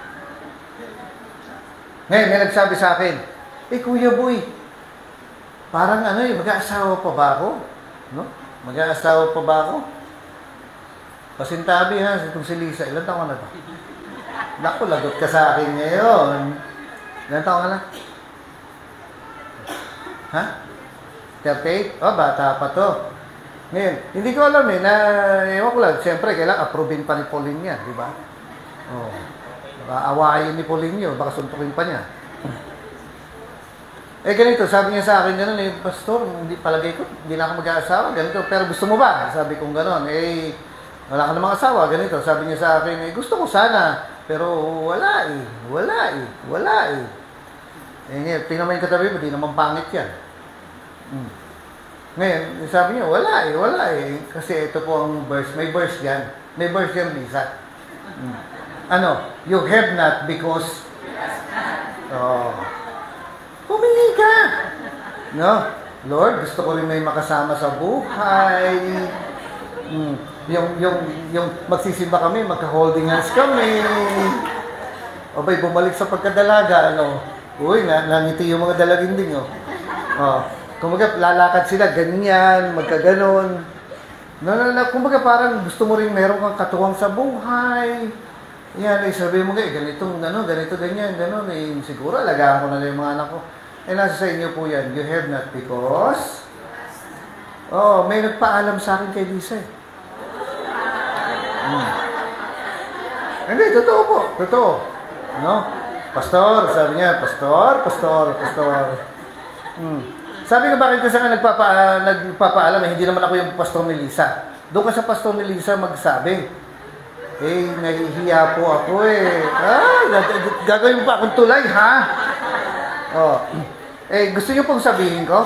Speaker 1: Ngayon, may nagsabi sa akin, eh, Kuya Boy, parang ano eh, mag-aasawa pa ba ako? No? Mag-aasawa pa ba ako? Pasintabi ha, itong si Lisa, ilan taon ka na ba? Naku, lagot ka sa akin ngayon. Ilan taon ka na? Ha? thirty-eight? Oh, bata pa to. Ngayon, hindi ko alam eh, na, ewan ko lang, siyempre, kailangan approvein pa ni Pauline yan, di ba? Oh. Baka awayin ni Pauline yun, baka suntukin pa niya. Eh, ganito, sabi niya sa akin gano'n, eh, Pastor, hindi palagay ko, hindi na ako mag-aasawa, ganito, pero gusto mo ba? Sabi kong gano'n, eh, wala ka namang asawa, ganito. Sabi niya sa akin, eh, gusto ko sana, pero wala eh, wala eh, wala eh. Eh, ngayon, tingnan mo yung katabi mo, di naman pangit yan. Hmm. Ngayon, sabi niya, wala eh, wala eh. Kasi ito po ang verse, may verse yan. May verse yan, Lisa. Hmm. Ano? You have not because... Oh. Humingi ka! No? Lord, gusto ko rin may makasama sa buhay. Hmm. Yung, yung, yung magsisimba kami, magka-holding hands kami. O ba'y bumalik sa pagkadalaga, ano? Uy, na, nangiti yung mga dalaginding, oh. Oh. Kumbaga, lalakad sila, ganyan, magkaganon. No, no, no, kumbaga parang gusto mo rin meron kang katuwang sa buhay. Yan, eh, sabi mo, eh, ganitong, ano, ganito, ganyan, ganon, eh, siguro, alagaan ko na lang yung mga anak ko. Eh, nasa sa inyo po yan, you have not because, oh, may nagpaalam sa akin kay Lisa, eh. Hmm. Hindi, totoo po, totoo. No? Pastor, sabi niya, pastor, pastor, pastor. Hmm. Sabi ko, bakit kasi nga nagpapa, nagpapaalam, eh, hindi naman ako yung pastor ni Lisa. Doon ka sa pastor ni Lisa magsabi. Eh, nahihiya po ako eh. Ah, gagawin mo pa akong tulay, ha? Oh. Eh, gusto niyo pong sabihin ko?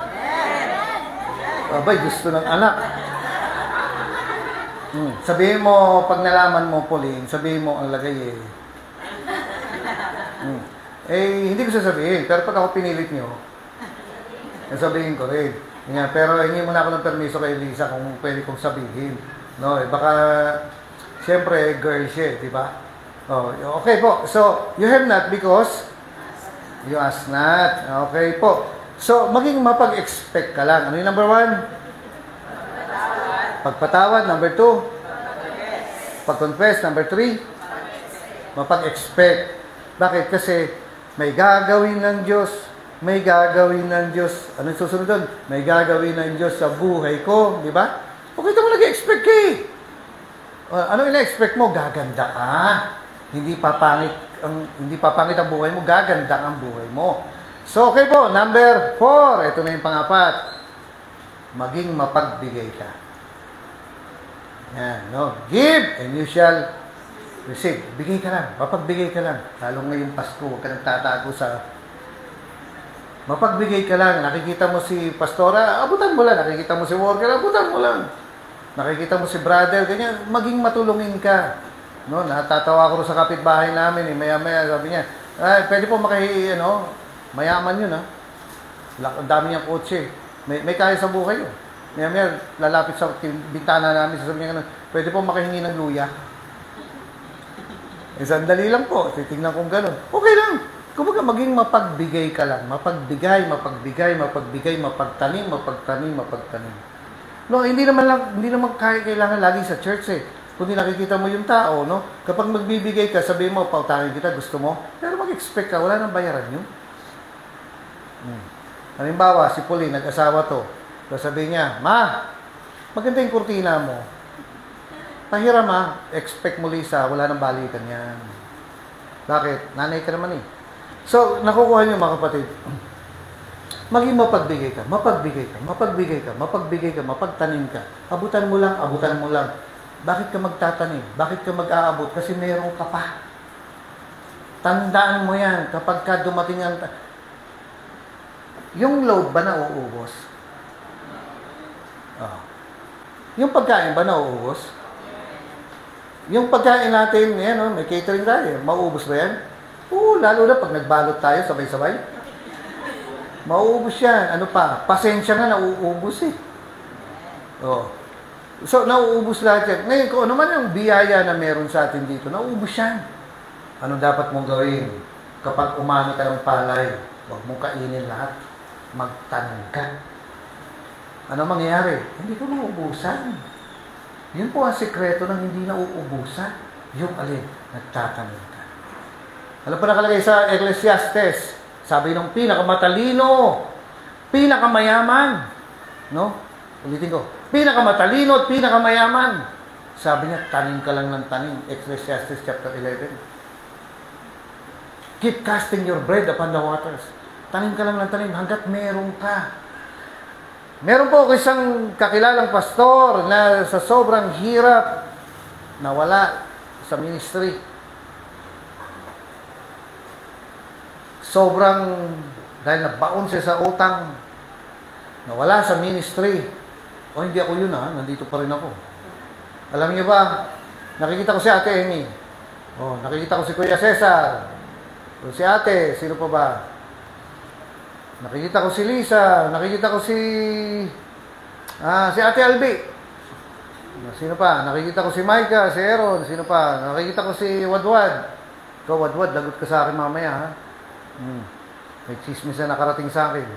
Speaker 1: Abay, gusto ng anak. Hmm. Sabihin mo, pag nalaman mo, Pauline, sabihin mo ang lagay eh. Hmm. Eh, hindi ko sasabihin. Pero pag ako pinilit nyo, sabihin ko rin. Yan, pero hindi muna ako ng permiso kay Lisa kung pwede kong sabihin. No, eh, baka, siyempre, girl siya, di ba? Oh, okay po. So, you have not because you ask not. Okay po. So, maging mapag-expect ka lang. Ano yung number one? Pagpatawad. Number two? Pag-confess. Number three? Mapag-expect. Bakit? Kasi may gagawin ng Diyos. May gagawin ng Diyos. Ano yung susunod doon? May gagawin ng Diyos sa buhay ko. Di ba? O kita mo nag-expect ka eh. Uh, ano ina-expect mo? Gaganda ka. Hindi papangit ang hindi papangit ang buhay mo, gaganda ang buhay mo. So, okay po. Number four. Ito na yung pangapat. Maging mapagbigay ka. Yan, no? Give and you shall receive. Bigay ka lang. Mapagbigay ka lang. Lalo ngayong Pasko, huwag ka nagtatago sa... Mapagbigay ka lang. Nakikita mo si pastora, abutan mo lang. Nakikita mo si worker, abutan mo lang. Nakikita mo si brother, ganyan. Maging matulungin ka. No, natatawa ko sa kapitbahay namin, eh, maya-maya sabi niya, ay, pwede po maki, ano, mayaman yun, ha. Ang dami niyang kotse. May, may kaya sa buhay yun. Maya-maya, lalapit sa bintana namin, sasabi niya, pwede po makihingi ng luya. Eh, sandali lang po, titignan kong gano'n. Okay lang. Kumbaga, maging mapagbigay ka lang. Mapagbigay, mapagbigay, mapagbigay, mapagtanim, mapagtanim, mapagtanim. No, hindi naman lang, hindi naman kaya kailangan lagi sa church, eh. Kundi nakikita mo yung tao, no? Kapag magbibigay ka, sabihin mo, pautangin kita, gusto mo? Pero mag-expect ka, wala nang bayaran yun. Hmm. Halimbawa, si Pauline, nag-asawa to. Sabihin niya, Ma, maganda yung kurtina mo. Pahiram, ma, expect mo, Lisa, wala nang balikan yan. Bakit? Nanay ka naman eh. So, nakukuha niyo mga kapatid. Maging mapagbigay ka, mapagbigay ka, mapagbigay ka, mapagbigay ka, mapagtanim ka. Abutan mo lang, abutan mo lang. Bakit ka magtatanim? Bakit ka mag-aabot? Kasi meron ka pa. Tandaan mo yan kapag ka dumating ang... Yung load ba na uubos? Oh. Yung pagkain ba na uubos? Yung pagkain natin, yan, oh, may catering tayo. Mauubos ba yan? Oo, lalo na pag nagbalot tayo, sabay-sabay. Mauubos yan. Ano pa? Pasensya nga, nauubos eh. Oh. So, nauubos lahat yan. Ngayon, kung ano man yung biyaya na meron sa atin dito, nauubos yan. Ano dapat mong gawin? Kapag umani ka ng palay, huwag mong kainin lahat. Magtanim ka. Ano mangyayari? Hindi ka mauubusan. Yun po ang sikreto ng hindi nauubusan. Yung alin, nagtatanim ka. Ano pa nakalagay sa Ecclesiastes? Sabi ng pinakamatalino, pinakamayaman. No? Ulitin ko. Pinakamatalino at pinakamayaman. Sabi niya, tanim ka lang ng tanim. Ecclesiastes chapter eleven. Keep casting your bread upon the waters. Tanim ka lang ng tanim hanggat meron ka. Meron po isang kakilalang pastor na sa sobrang hirap nawala sa ministry. sobrang, dahil nabaon siya sa utang, nawala sa ministry. O hindi ako yun ha, nandito pa rin ako. Alam niyo ba, nakikita ko si Ate Amy. Oh, nakikita ko si Kuya Cesar. O si Ate, sino pa ba? Nakikita ko si Lisa, nakikita ko si ah, si Ate Albi. Sino pa? Nakikita ko si Micah, si Aaron, sino pa? Nakikita ko si Wadwad. Ikaw, Wadwad, lagot ka sa akin mamaya, ha? Hmm. May chismis na nakarating sa akin.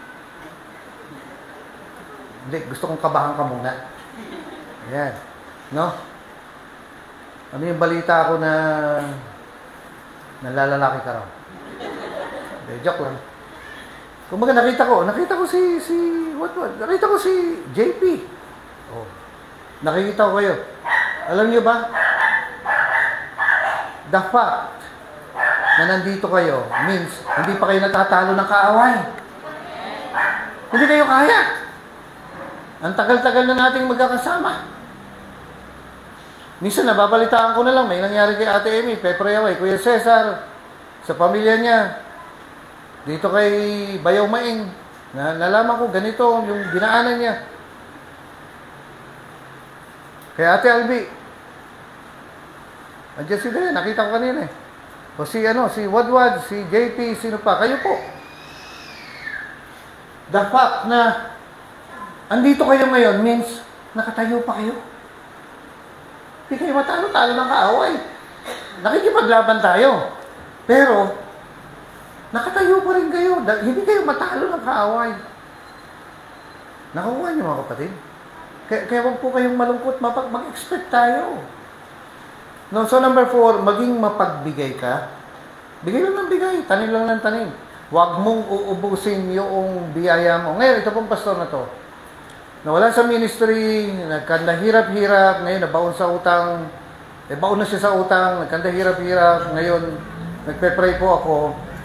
Speaker 1: Hindi, gusto kong kabahan ka muna. Ayan. No? Ano yung balita ako na nalalalaki ka raw? Hindi, joke lang. Kung baga nakita ko, nakita ko si, si, what, what? Nakita ko si J P. Oh. Nakikita ko kayo. Alam niyo ba? The fact na nandito kayo means hindi pa kayo natatalo ng kaaway. Hindi kayo kaya. Ang tagal-tagal na nating magkakasama. Minsan nababalitaan ko na lang, may nangyari kay Ate Amy, Pepre Away, Kuya Cesar, sa pamilya niya. Dito kay Bayaw Maing, na nalaman ko ganito yung dinaanan niya. Kay Ate Albi, andiyan si Dea, nakita ko kanina eh. O si ano, si Wadwad, si J P, sino pa, kayo po. The fact na andito kayo ngayon means nakatayo pa kayo. Hindi kayo matalo-talo ng kaaway. Nakikipaglaban tayo. Pero, nakatayo pa rin kayo. Hindi kayo matalo ng kaaway. Nakuha niyo mga kapatid. Kaya, kaya wag po kayong malungkot. Mag-expect tayo. No, so number four, maging mapagbigay ka. Bigay lang ng bigay. Tanim lang ng tanim. Huwag mong uubusin yung biyaya mo. Ngayon, ito pong pastor na to. Nawala sa ministry, nagkanda hirap-hirap, ngayon nabaon sa utang, eh baon na siya sa utang, nagkanda hirap-hirap, ngayon nagpe-pray po ako.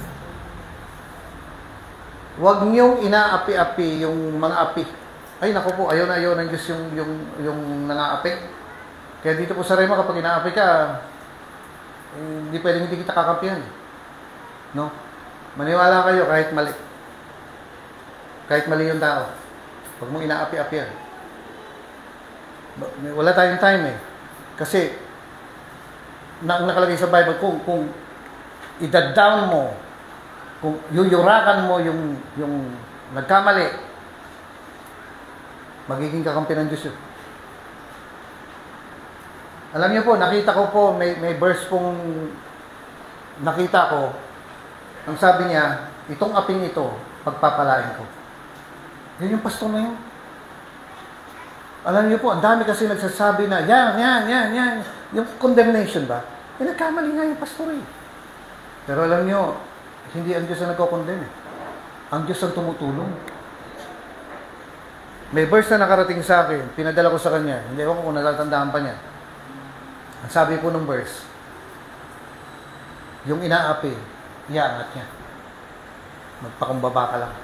Speaker 1: Huwag niyong inaapi-api yung mga api. Ay naku po, ayaw na ayaw ng Diyos yung, yung, yung nangaapi. Kaya dito po sa Rema, kapag inaapi ka, eh, hindi pwedeng hindi kita kakampihan. No? Maniwala kayo kahit mali. Kahit mali yung tao. Huwag mong inaapi-api yan. Wala tayong time eh. Kasi, na, nakalagay sa Bible, kung, kung ida-down mo, kung yuyurakan mo yung, yung nagkamali, magiging kakampi ng Diyos yun. Alam niyo po, nakita ko po, may, may verse pong nakita ko, ang sabi niya, itong aping ito, pagpapalain ko. Yan yung pastor na yun. Alam niyo po, ang dami kasi nagsasabi na, yan, yan, yan, yan. Yung condemnation ba? Eh, nagkamali nga yung pastor eh. Pero alam niyo, hindi ang Diyos ang nagko-condemn. Ang Diyos ang tumutulong. May verse na nakarating sa akin, pinadala ko sa kanya. Hindi ko kung natatandaan pa niya. Ang sabi po ng verse, yung inaapi, iangat niya. Magpakumbaba ka lang.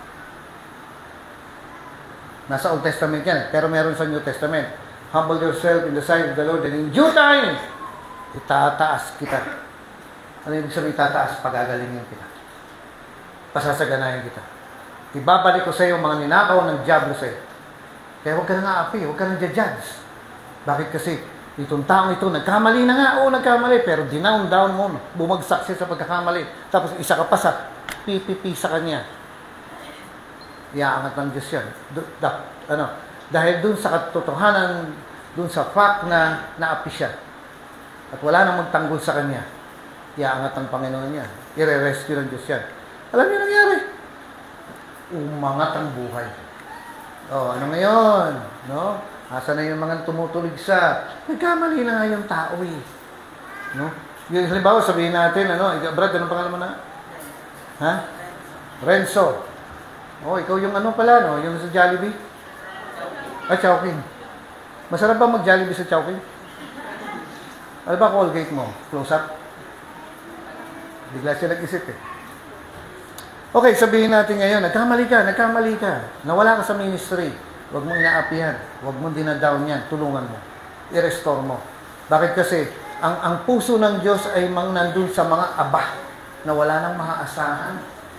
Speaker 1: Nasa Old Testament yan, pero meron sa New Testament. Humble yourself in the sight of the Lord, and in due time, itataas kita. Ano yung sabihin itataas? Pagagalingin kita. Pasasaganahin kita. Ibabalik ko sa iyo mga ninakaw ng diablo sa iyo. Kaya huwag ka nang aapi, huwag ka nang judge. Bakit kasi? Itong taong ito, nagkamali na nga, oo nagkamali, pero dinown-down mo, bumagsak siya sa pagkakamali. Tapos isa ka pa sa pipipi sa kanya. Iaangat ng Diyos yan. D- da, ano, dahil dun sa katotohanan, dun sa fact na naapi siya. At wala nang magtanggol sa kanya. Iaangat ng Panginoon niya. I-rescue ng Diyos yan. Alam niyo nangyari? Umangat ang buhay. O, ano ngayon? No? Asa na yung mga tumutulig sa, nagkamali na nga yung tao eh. No? Yung halimbawa, sabihin natin, ano, Brad, anong pangalan mo na? Ha? Renzo. Oh, ikaw yung ano pala, no? Yung sa Jollibee? Ah, Chowking. Masarap ba mag-Jollibee sa Chowking? Ano ba Colgate mo? Close up? Bigla siya nag-isip eh. Okay, sabihin natin ngayon, nagkamali ka, nagkamali ka. Nawala ka sa ministry. Huwag mong inaapihan. Huwag mong dinadown yan. Tulungan mo. I-restore mo. Bakit kasi, ang, ang puso ng Diyos ay mang nandun sa mga aba na wala nang maaasahan.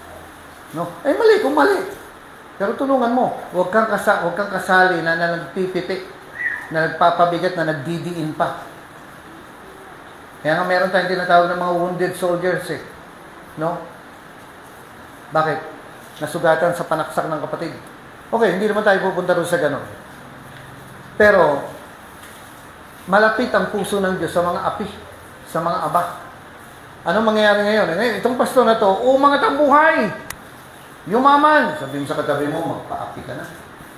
Speaker 1: No? Eh, mali kung mali. Pero tulungan mo. Huwag kang, kasa, huwag kang kasali na, na nagpipiti, na nagpapabigat, na nagdidiin pa. Kaya nga meron tayong tinatawag ng mga wounded soldiers eh. No? Bakit? Nasugatan sa panaksak ng kapatid. Okay, hindi naman tayo pupunta doon sa gano'n. Pero, malapit ang puso ng Diyos sa mga api, sa mga aba. Anong mangyayari ngayon? Eh, ngayon, itong pastor na to, umangat ang buhay! Yumaman! Sabi mo sa katabi mo, magpa-api ka na.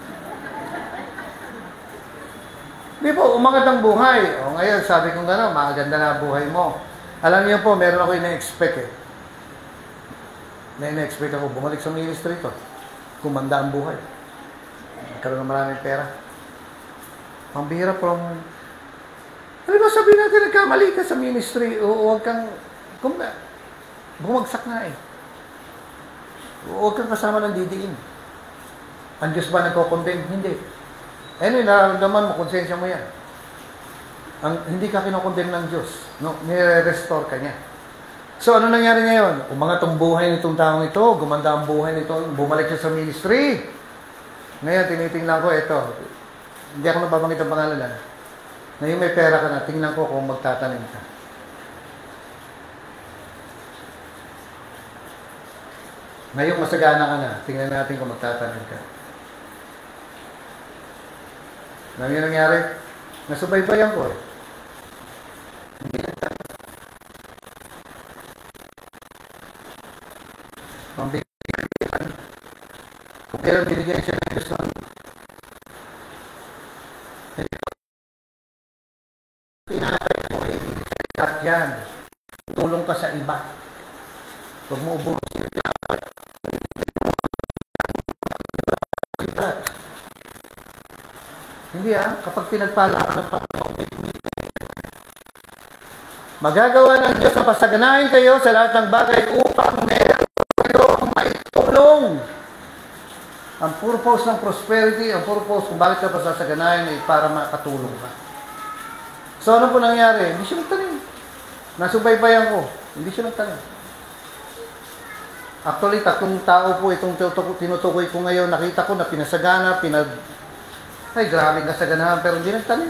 Speaker 1: Di po, umangat ang buhay. O ngayon, sabi ko gano'n, maganda na buhay mo. Alam niyo po, meron ako ina-expect eh. Na ina-expect ako, bumalik sa ministry ko. Kumanda ang buhay. Nagkaroon ng maraming pera. Pambihira from... Ano ba sabihin natin, nagkamali ka sa ministry, o huwag kang... Kung, bumagsak na eh. Huwag kang kasama ng didiin. Ang Diyos ba nagko-condemn? Hindi. Ano yung nararamdaman mo, konsensya mo yan. Ang, hindi ka kinokondemn ng Diyos. No? Nire-restore ka niya. So, ano nangyari ngayon? Umangat ang buhay nitong taong ito, gumanda ang buhay nito, bumalik siya sa ministry. Ngayon, tinitingnan ko, ito. Hindi ako nababanggit ang pangalan na. Ngayon may pera ka na, tingnan ko kung magtatanim ka. Ngayon masagana ka na, tingnan natin kung magtatanim ka. Ano yung nangyari? Nasubaybayan ko eh. Hindi nagtanim. Ang bigyan, kung kailan binigyan siya ng Diyos ng tinatay mo eh, at yan, tulong ka sa iba. Huwag mo ubusin yung dapat. Hindi ah, kapag pinagpala ka ng Panginoon, magagawa ng Diyos na pasaganahin kayo sa lahat ng bagay upang meron kayo ang maitulong. Ang purpose ng prosperity, ang purpose kung bakit ka pasasaganahin ay para makatulong ka. So ano po nangyari? Hindi siya nagtanim. Nasubaybayan ko, hindi siya nagtanim. Actually, tatlong tao po itong tinutukoy ko ngayon, nakita ko na pinasagana, pinag... Ay, grabe kasaganahan, pero hindi nagtanim.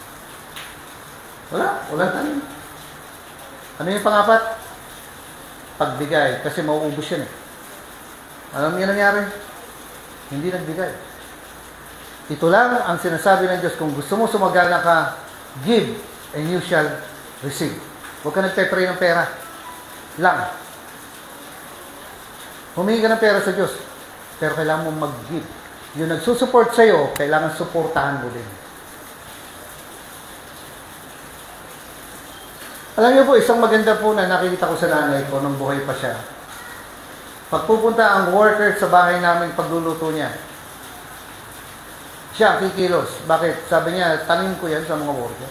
Speaker 1: Wala, wala tanim. Ano yung pangapat? Pagbigay, kasi mauubos yan eh. Alam niyo nangyari? Hindi nagbigay. Ito lang ang sinasabi ng Diyos, kung gusto mo sumagana ka, give and you shall receive. Huwag ka nagpe-pray ng pera. Lang. Humingi ka ng pera sa Diyos, pero kailangan mo mag-give. Yung nagsusupport sa'yo, kailangan suportahan mo din. Alam niyo po, isang maganda po na nakikita ko sa nanay ko nung buhay pa siya. Pagpupunta ang worker sa bahay namin, pagluluto niya, siya kikilos. Bakit? Sabi niya, tanim ko yan sa mga worker.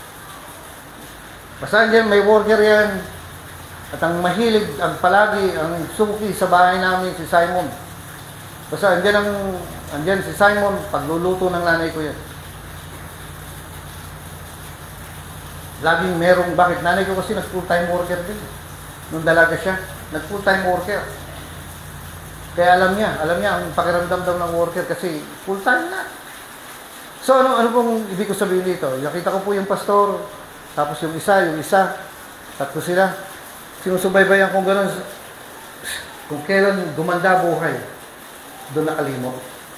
Speaker 1: Basta dyan, may worker yan. At ang mahilig, ang palagi, ang suki sa bahay namin, si Simon. Basta andyan, ang, andyan si Simon, pagluluto ng nanay ko yan. Laging merong, bakit? Nanay ko kasi nag-full-time worker din. Nung dalaga siya, nag-full-time worker. Kaya alam niya, alam niya ang pakiramdam daw ng worker kasi full-time na. So ano, ano pong ibig ko sabihin dito? Nakita ko po yung pastor, tapos yung isa, yung isa, tatlo sila. Sinusubaybayan kung gano'n, kung kailan gumanda buhay, doon nakalimot.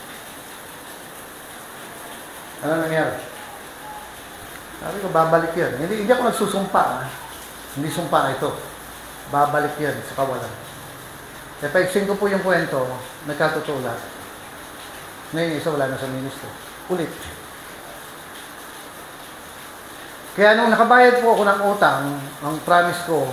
Speaker 1: Ano nangyari? Sabi ko, babalik yan. Hindi, hindi ako nagsusumpa. Ha? Hindi sumpa ito. Babalik yan sa kawalan. Kaya paiksin ko po yung kwento, nagkatutula. Ngayon, isa wala na sa ministro. Ulit. Kaya nung nakabayad po ako ng utang, ang promise ko,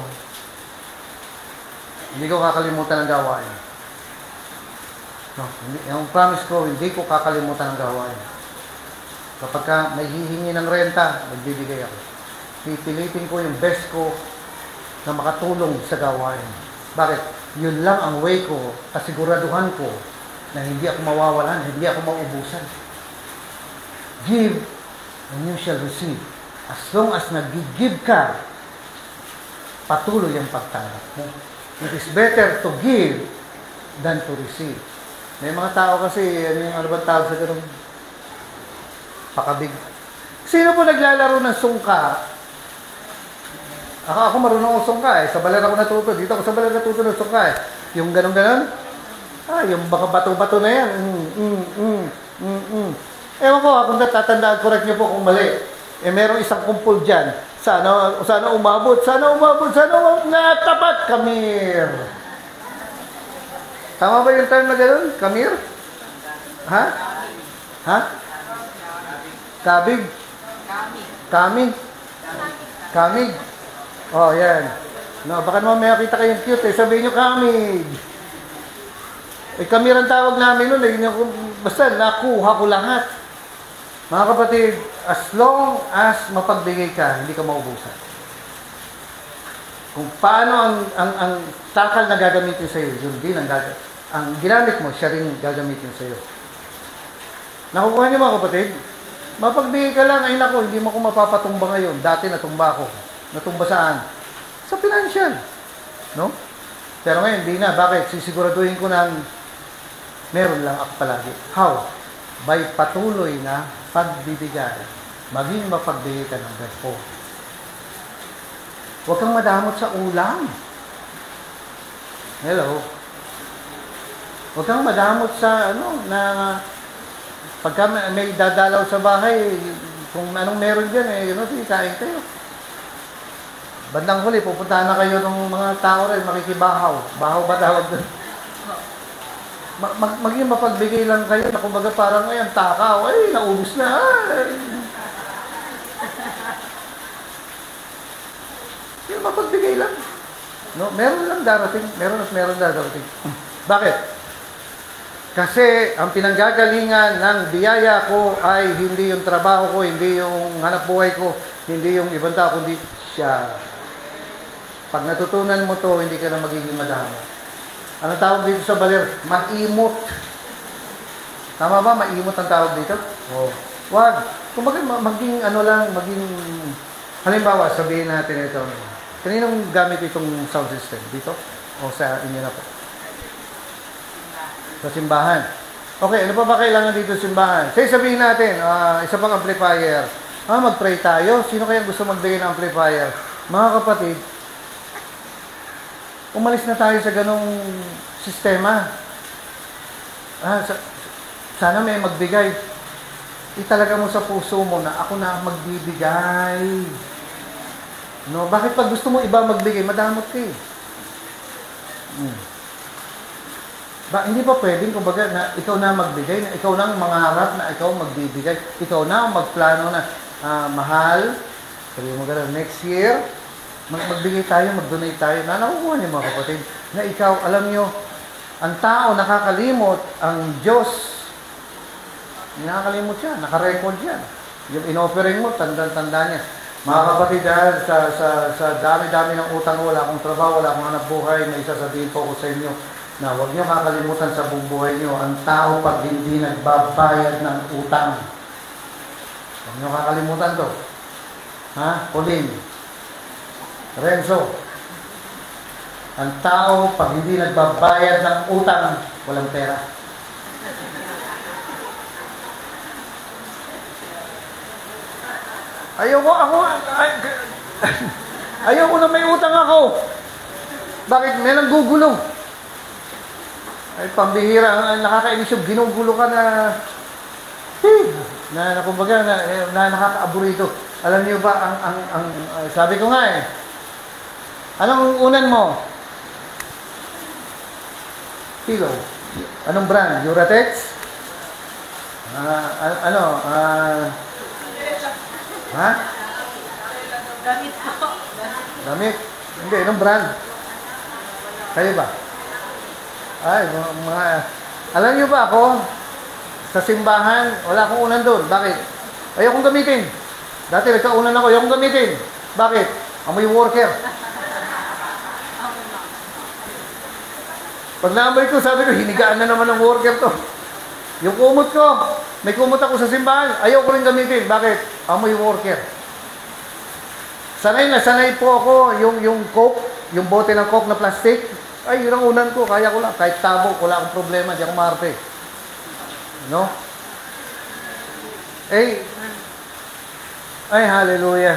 Speaker 1: hindi ko kakalimutan ang gawain. No, hindi, ang promise ko, hindi ko kakalimutan ang gawain. Kapag ka may hihingi ng renta, magbibigay ako. Pipilitin ko yung best ko na makatulong sa gawain. Bakit? Yun lang ang way ko, kasiguraduhan ko na hindi ako mawawalan, hindi ako maubusan. Give and you shall receive. As long as nag-give ka, patuloy ang pagtanggap mo. It is better to give than to receive. May mga tao kasi, ano yung ano bang tawag sa ganun? Pakabig. Sino po naglalaro ng sungka? Ako, ako marunong ako sungka eh. Sa baler ako natuto. Dito ako sa baler natuto ng sungka eh. Yung ganun-ganun. Ah, yung baka bato-bato na yan. Mm, mm, mm, mm, mm. Ewan ko, kung natatandaan, correct niyo po kung mali. Eh, merong isang kumpul dyan. Sana, sana umabot, sana umabot, sana umabot. Natapat, Kamir. Tama ba yung term na gano'n? Kamir? Ha? Ha? Kabig? Kamig? Kamig? Oh, yan. No, baka naman may nakita kayong cute eh. Sabihin nyo kamig. Eh, Kamir ang tawag namin nun eh. Basta nakuha ko lahat. Mga kapatid, as long as mapagbigay ka, hindi ka maubusan. Kung paano ang, ang, ang takal na gagamitin sa'yo, yun din ang gagamitin. Ang ginamit mo, siya rin gagamitin sa'yo. Nakukuha niyo mga kapatid? Mapagbigay ka lang, ay naku, hindi mo ko mapapatumba ngayon. Dati natumba ako. Natumba saan? Sa financial. No? Pero ngayon, hindi na. Bakit? Sisiguraduhin ko na meron lang ako palagi. How? By patuloy na pagbibigay. Maging mapagbigay ka ng verse. Huwag kang madamot sa ulam. Hello? Huwag kang madamot sa ano, na pagka may dadalaw sa bahay, kung anong meron dyan, eh, you know, sige, kain kayo. Bandang huli, pupuntahan na kayo ng mga tao rin, makikibahaw. Bahaw ba tawag doon? Mag, mag, maging mapagbigay lang kayo na kumbaga parang ngayon, takaw, ay, naubos na, ay. Yung mapagbigay lang. No, meron lang darating, meron at meron darating. Bakit? Kasi ang pinanggagalingan ng biyaya ko ay hindi yung trabaho ko, hindi yung hanap buhay ko, hindi yung ibang tao, kundi siya. Pag natutunan mo to, hindi ka na magiging madami. Ano tawag dito sa baler? Maimot. Tama ba? Maimot ang tawag dito? Oo. Wag. Kung maging, maging ano lang, maging, halimbawa, sabihin natin ito. Kaninong gamit itong sound system? Dito? O sa inyo na po? Sa simbahan. Okay, ano pa ba kailangan dito sa simbahan? Say, sabihin natin, uh, isa pang amplifier. Ah, mag-pray tayo. Sino kaya gusto magbigay ng amplifier? Mga kapatid, umalis na tayo sa ganong sistema. Ah, sa, sana may magbigay. Italaga mo sa puso mo na ako na magbibigay. No, bakit pag gusto mo iba magbigay, madamot ka eh. Hmm. Ba, hindi pa pwedeng, kumbaga, na ikaw na magbigay, na ikaw na mangarap na ikaw magbibigay, ikaw na magplano na, uh, mahal, sabi mo gano'n, next year, mag magbigay tayo, mag-donate tayo, na nakukuha niyo mga kapatid, na ikaw, alam niyo, ang tao nakakalimot, ang Diyos, nakakalimot siya, nakarecord yan. Yung in-offering mo, tanda-tanda niya. Mga kapatid, dahil sa, sa, sa dami-dami ng utang, wala akong trabaho, wala akong hanap buhay, may isasabihin po ko sa inyo, na huwag niyo kakalimutan sa buong buhay niyo, ang tao pag hindi nagbabayad ng utang. Huwag niyo kakalimutan to. Ha? Pauline. Renzo. Ang tao pag hindi nagbabayad ng utang, walang pera. Ayoko ako, ay, ayoko na may utang ako. Bakit? May nanggugulo. Ay, pambihira, ang nakakainis yung ginugulo ka na, hey, na, na kumbaga, na, na nakaka-aburito. Alam niyo ba, ang, ang, ang, uh, sabi ko nga eh, anong unan mo? Pillow. Anong brand? Uratex? Uh, ano? Uh, ha?
Speaker 2: Gamit po.
Speaker 1: Gamit? Hindi, anong brand? Kayo ba? Ay, mga, mga, alam niyo ba ako, sa simbahan, wala akong unan doon. Bakit? Ayaw kong gamitin. Dati nagkaunan ako, ayaw kong gamitin. Bakit? Amoy worker. Pag naamoy ko, sabi ko, hinigaan na naman ng worker to. Yung kumot ko, may kumot ako sa simbahan, ayaw ko rin gamitin. Bakit? Amoy worker. Sanay na sanay po ako, yung, yung Coke, yung bote ng Coke na plastic, Ay, yun ang unan ko, kaya ko lang. Kahit tabo, wala akong problema, di ako marte. No? Eh, ay, hallelujah.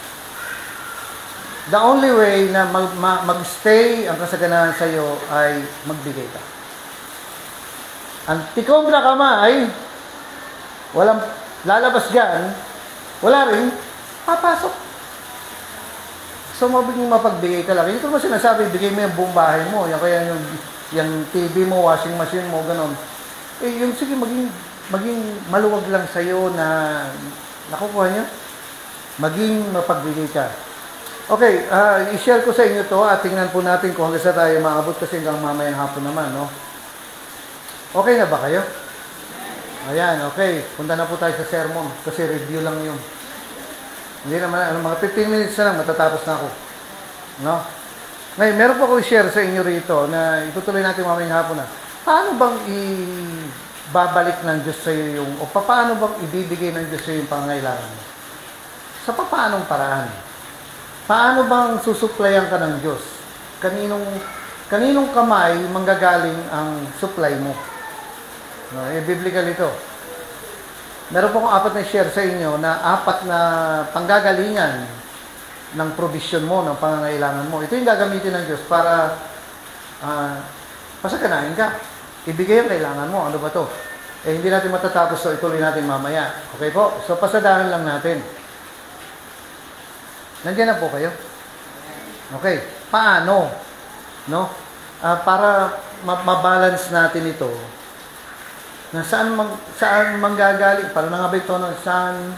Speaker 1: The only way na mag, ma, mag-stay ang kasaganahan sa iyo ay magbigay ka. Ang tikom na kamay, walang lalabas dyan, wala rin, papasok. So, mabiging mapagbigay ka lang. Hindi ko naman sinasabi, bigay mo yung buong bahay mo. Yan kaya yung, yung T V mo, washing machine mo, gano'n. Eh, yung sige, maging, maging maluwag lang sa'yo na nakukuha niyo. Maging mapagbigay ka. Okay, uh, i-share ko sa inyo to at tingnan po natin kung hanggang sa tayo maabot kasi hanggang mamayang hapon naman, no? Okay na ba kayo? Ayan, okay. Punta na po tayo sa sermon kasi review lang yun. Hindi naman, ano, mga fifteen minutes na lang, matatapos na ako. No? Ngayon, meron po ako i-share sa inyo rito na itutuloy natin mamayang hapon na. Paano bang ibabalik ng Diyos sa iyo yung, o paano bang ibibigay ng Diyos sa iyo yung pangangailangan mo? Sa paanong paraan? Paano bang susuplayan ka ng Diyos? Kaninong, kaninong kamay manggagaling ang supply mo? No, eh, biblical ito. Meron po akong apat na share sa inyo na apat na panggagalingan ng provision mo, ng pangangailangan mo. Ito yung gagamitin ng Diyos para uh, pasaganahin ka. Ibigay ang kailangan mo. Ano ba to? Eh, hindi natin matatapos, so ituloy natin mamaya. Okay po? So, pasadahan lang natin. Nandiyan na po kayo? Okay. Paano? No? Uh, para ma-balance natin ito, na saan, mag, saan manggagaling, para na nga ba ito, no? Saan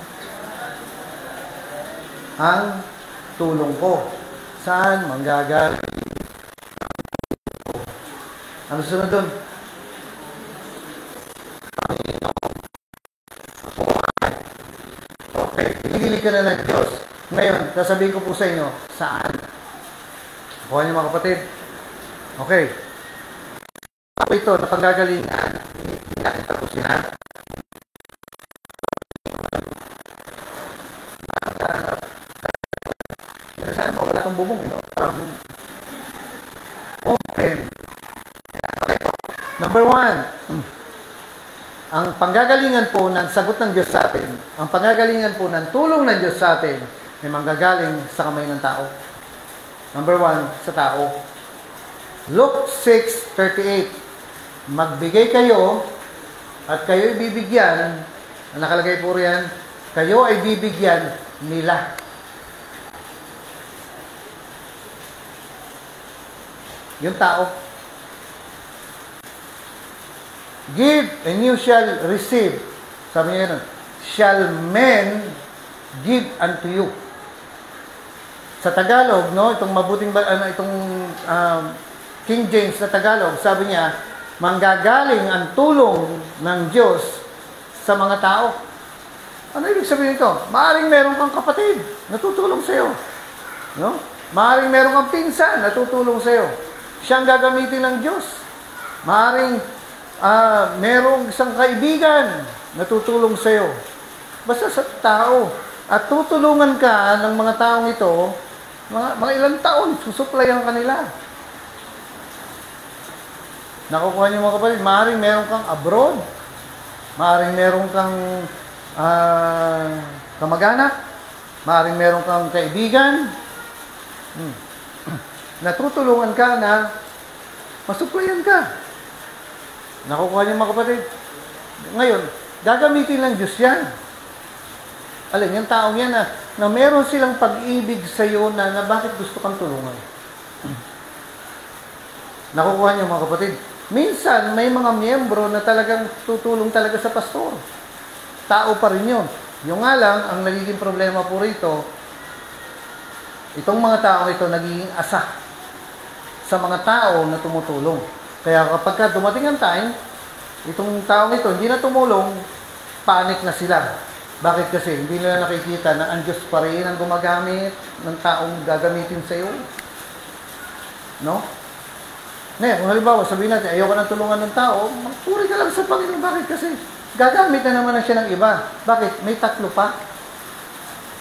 Speaker 1: ang tulong ko? Saan manggagaling? Ano sunod doon? Okay, pililig ka na ng Diyos. Ngayon, sasabihin ko po sa inyo, saan? Kuha niyo mga kapatid. Okay. Ako ito, na panggagalingan, natin tapusin na. Saan mo? Wala kang bubong. Okay. Number one, ang panggagalingan po ng sagot ng Diyos sa atin, ang panggagalingan po ng tulong ng Diyos sa atin, ay manggagaling sa kamay ng tao. Number one, sa tao. Luke six thirty-eight. Magbigay kayo at kayo ibibigyan, ang nakalagay po riyan, kayo ay bibigyan nila. Yung tao. Give and you shall receive. Sabi niya yun, shall men give unto you. Sa Tagalog, no, itong mabuting, ano, itong um, King James na Tagalog, sabi niya, manggagaling ang tulong ng Diyos sa mga tao. Ano ibig sabihin ito? Maaring meron kang kapatid na tutulong sa iyo. No? Maaring meron kang pinsan na tutulong sa iyo. Siyang gagamitin ng Diyos. Maaring uh, merong isang kaibigan na tutulong sa iyo. Basta sa tao. At tutulungan ka ng mga taong ito, mga, mga ilang taon, susuplayan ka nila. Nakukuha niyo mga kapatid, maaaring meron kang abroad, maaaring meron kang uh, kamag-anak, maaaring meron kang kaibigan, hmm. natutulungan ka na masuplayan ka. Nakukuha niyo mga kapatid. Ngayon, gagamitin ng Diyos yan. Alin, yung taong yan na, na meron silang pag-ibig sa iyo na, na bakit gusto kang tulungan. Nakukuha niyo mga kapatid. Minsan, may mga miyembro na talagang tutulong talaga sa pastor. Tao pa rin yun. Yung nga lang, ang nagiging problema po rito, itong mga tao ito nagiging asa sa mga tao na tumutulong. Kaya kapag ka dumating ang time, itong taong ito hindi na tumulong, panic na sila. Bakit kasi? Hindi nila nakikita na ang Diyos pa rin ang gumagamit ng taong gagamitin sa iyo. No? Ngayon, kung halimbawa, sabihin natin, ayoko nang tulungan ng tao, magpuri ka lang sa Panginoon. Bakit? Kasi gagamit na naman na siya ng iba. Bakit? May tatlo pa.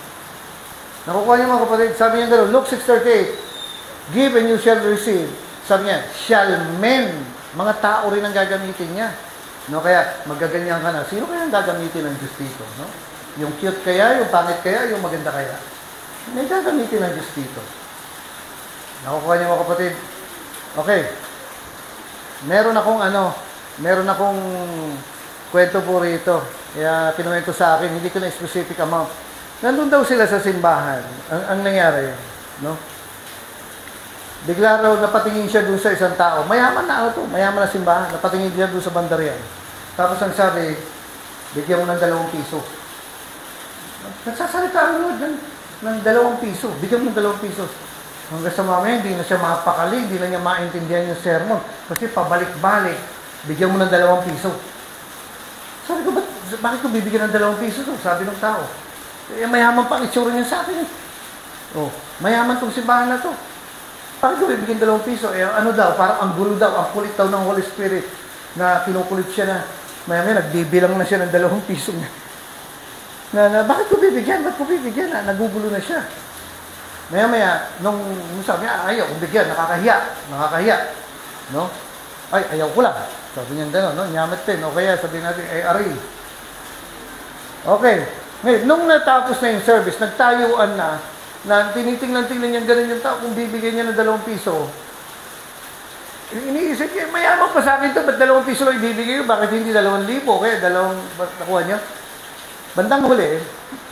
Speaker 1: Nakukuha niyo mga kapatid, sabi niya gano'n, Luke six thirty-eight, give and you shall receive. sabi niya, shall men, mga tao rin ang gagamitin niya. No, kaya magaganyan ka na. Sino kaya ang gagamitin ng Diyos dito? No? Yung cute kaya, yung pangit kaya, yung maganda kaya? May gagamitin ng Diyos dito. Nakukuha niyo mga kapatid? Okay. Meron akong ano, meron akong kwento po rito. Kaya kinuwento sa akin, hindi ko na specific amount. Nandun daw sila sa simbahan. Ang, ang nangyari, no? Bigla raw napatingin siya dun sa isang tao. Mayaman na ano to, mayaman na simbahan. Napatingin siya dun sa bandarian. Tapos ang sabi, bigyan mo ng dalawang piso. Nagsasalita ang Lord ng, ng dalawang piso. Bigyan mo ng dalawang piso. Hanggang sa mamaya, hindi na siya mapakali, hindi na niya maintindihan yung sermon. Kasi pabalik-balik, bigyan mo ng dalawang piso. Sabi ko, bakit ko bibigyan ng dalawang piso to? Sabi ng tao. Eh, mayaman pa ang itsura niya sa akin. Eh. Oh, mayaman tong simbahan na to. Bakit ko bibigyan dalawang piso? Eh, ano daw, parang ang gulo daw, ang kulit daw ng Holy Spirit na kinukulit siya na, maya-maya, nagbibilang na siya ng dalawang piso niya. Na, na, bakit ko bibigyan? Ba't ko bibigyan? Na, nagugulo na siya. Maya-maya, nung, nung sabi niya, ayaw kong bigyan, nakakahiya, nakakahiya. No? Ay, ayaw ko lang. Sabi niya gano'n, no? Nyamit din. O kaya, sabi natin, ay, ari. Okay. Ngayon, nung natapos na yung service, nagtayuan na, na tinitingnan-tingnan niya ganun yung tao, kung bibigyan niya ng dalawang piso, iniisip niya, mayaman pa sa akin ito, ba't dalawang piso lang ibibigay ko? Bakit hindi dalawang libo? Kaya dalawang, ba't nakuha niya? Bandang huli,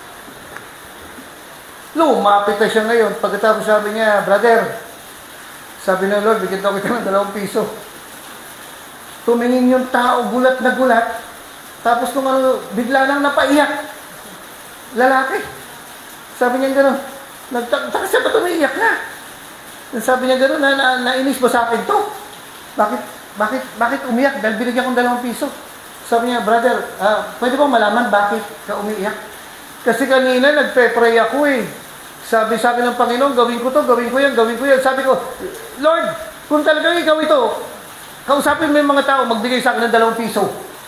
Speaker 1: lumapit na siya ngayon. Pagkatapos sabi niya, brother, sabi ng Lord, bigyan daw kita ng dalawang piso. Tumingin yung tao, gulat na gulat. Tapos nung ano, bigla lang napaiyak. Lalaki. Sabi niya gano'n, nagtaka siya ba tumiiyak na? Sabi niya gano'n, na, na, nainis ba sa akin to? Bakit, bakit, bakit umiyak? Dahil binigyan kong dalawang piso. Sabi niya, brother, uh, pwede bang malaman bakit ka umiiyak? Kasi kanina nagpe-pray ako eh. Sabi sa akin ng Panginoon, gawin ko to, gawin ko yan, gawin ko yan. Sabi ko, Lord, kung talagang ikaw ito, kausapin mo yung mga tao, magbigay sa akin ng dalawang piso.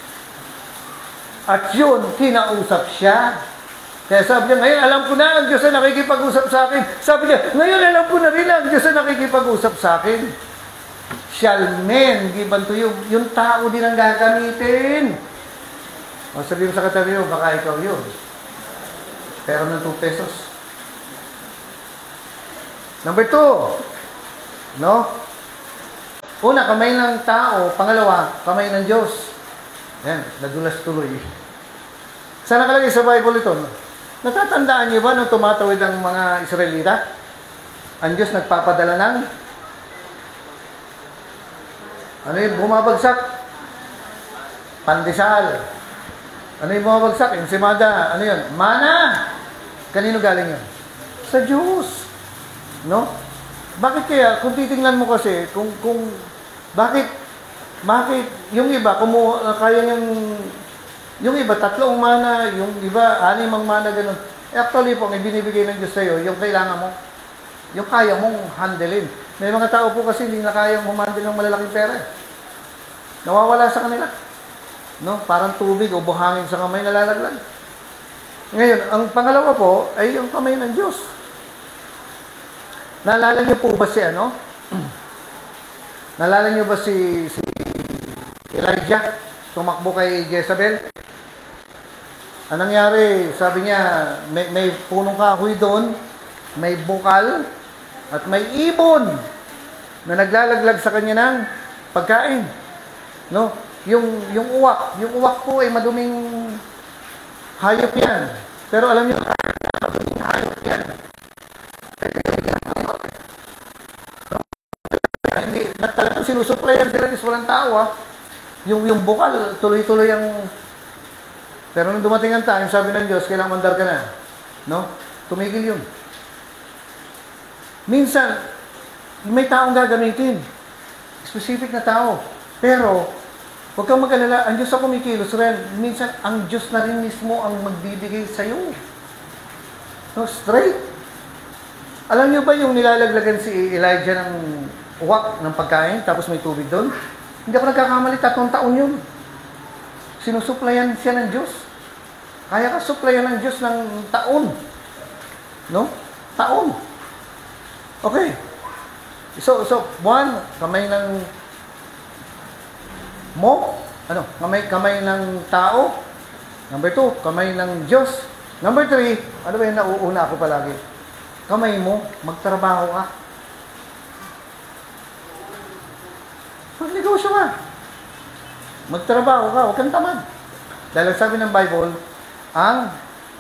Speaker 1: At yun, kinausap siya. Kaya sabi niya, ngayon alam ko na ang Diyos na nakikipag-usap sa akin. Sabi niya, ngayon alam ko na rin ang Diyos na nakikipag-usap sa akin. Shall men give unto you. Yung tao din ang gagamitin. O sabihin mo sa katabi mo, baka ikaw yun. Pero ng two pesos. Number two, no? Una, kamay ng tao. Pangalawa, kamay ng Diyos. Yan, nadulas tuloy. Saan nakalagay sa Bible ito? Natatandaan niyo ba nung tumatawid ang mga Israelita? Ang Diyos nagpapadala ng ano yung bumabagsak? Pandesal. Ano yung bumabagsak? Ensimada. Ano yun? Mana! Kanino galing yun? Sa Diyos. No? Bakit kaya, kung titingnan mo kasi, kung, kung, bakit, bakit, yung iba, kumu, kaya yung, yung iba, tatlong mana, yung iba, animang mana, ganun. Eh, actually po, may binibigay ng Diyos sa'yo, yung kailangan mo, yung kaya mong handlein. May mga tao po kasi hindi na kayang humandle ng malalaking pera. Nawawala sa kanila. No? Parang tubig o buhangin sa kamay, nalalaglag. Ngayon, ang pangalawa po, ay yung kamay ng Diyos. Naalala niyo po ba si ano? Naalala niyo ba si, si Elijah? Tumakbo kay Jezebel? Anong nangyari? Sabi niya, may, may punong kahoy doon, may bukal, at may ibon na naglalaglag sa kanya ng pagkain. No? Yung, yung uwak, yung uwak po ay maduming hayop yan. Pero alam niyo, maduming hayop yan. Hindi, talagang sinusuplayan sila is walang tao ah. Yung, yung bukal, tuloy-tuloy ang... Pero nung dumating ang time, sabi ng Diyos, kailangan mandar ka na. No? Tumigil yun. Minsan, may taong gagamitin. Specific na tao. Pero, huwag kang mag-alala, ang Diyos ang kumikilos rin. Minsan, ang Diyos na rin mismo ang magbibigay sa'yo. No? Straight. Alam niyo ba yung nilalaglagan si Elijah ng uwak ng pagkain, tapos may tubig doon? Hindi ako nagkakamali, tatlong taon yun. Sinusuplayan siya ng Diyos. Kaya ka suplayan ng Diyos ng taon. No? Taon. Okay. So, so, one, kamay ng mo, ano, kamay, kamay ng tao. Number two, kamay ng Diyos. Number three, ano ba yung nauuna ako palagi? Kamay mo, magtrabaho ka. Magnegosyo ka. Magtrabaho ka, huwag kang tamad. Dahil sabi ng Bible, ang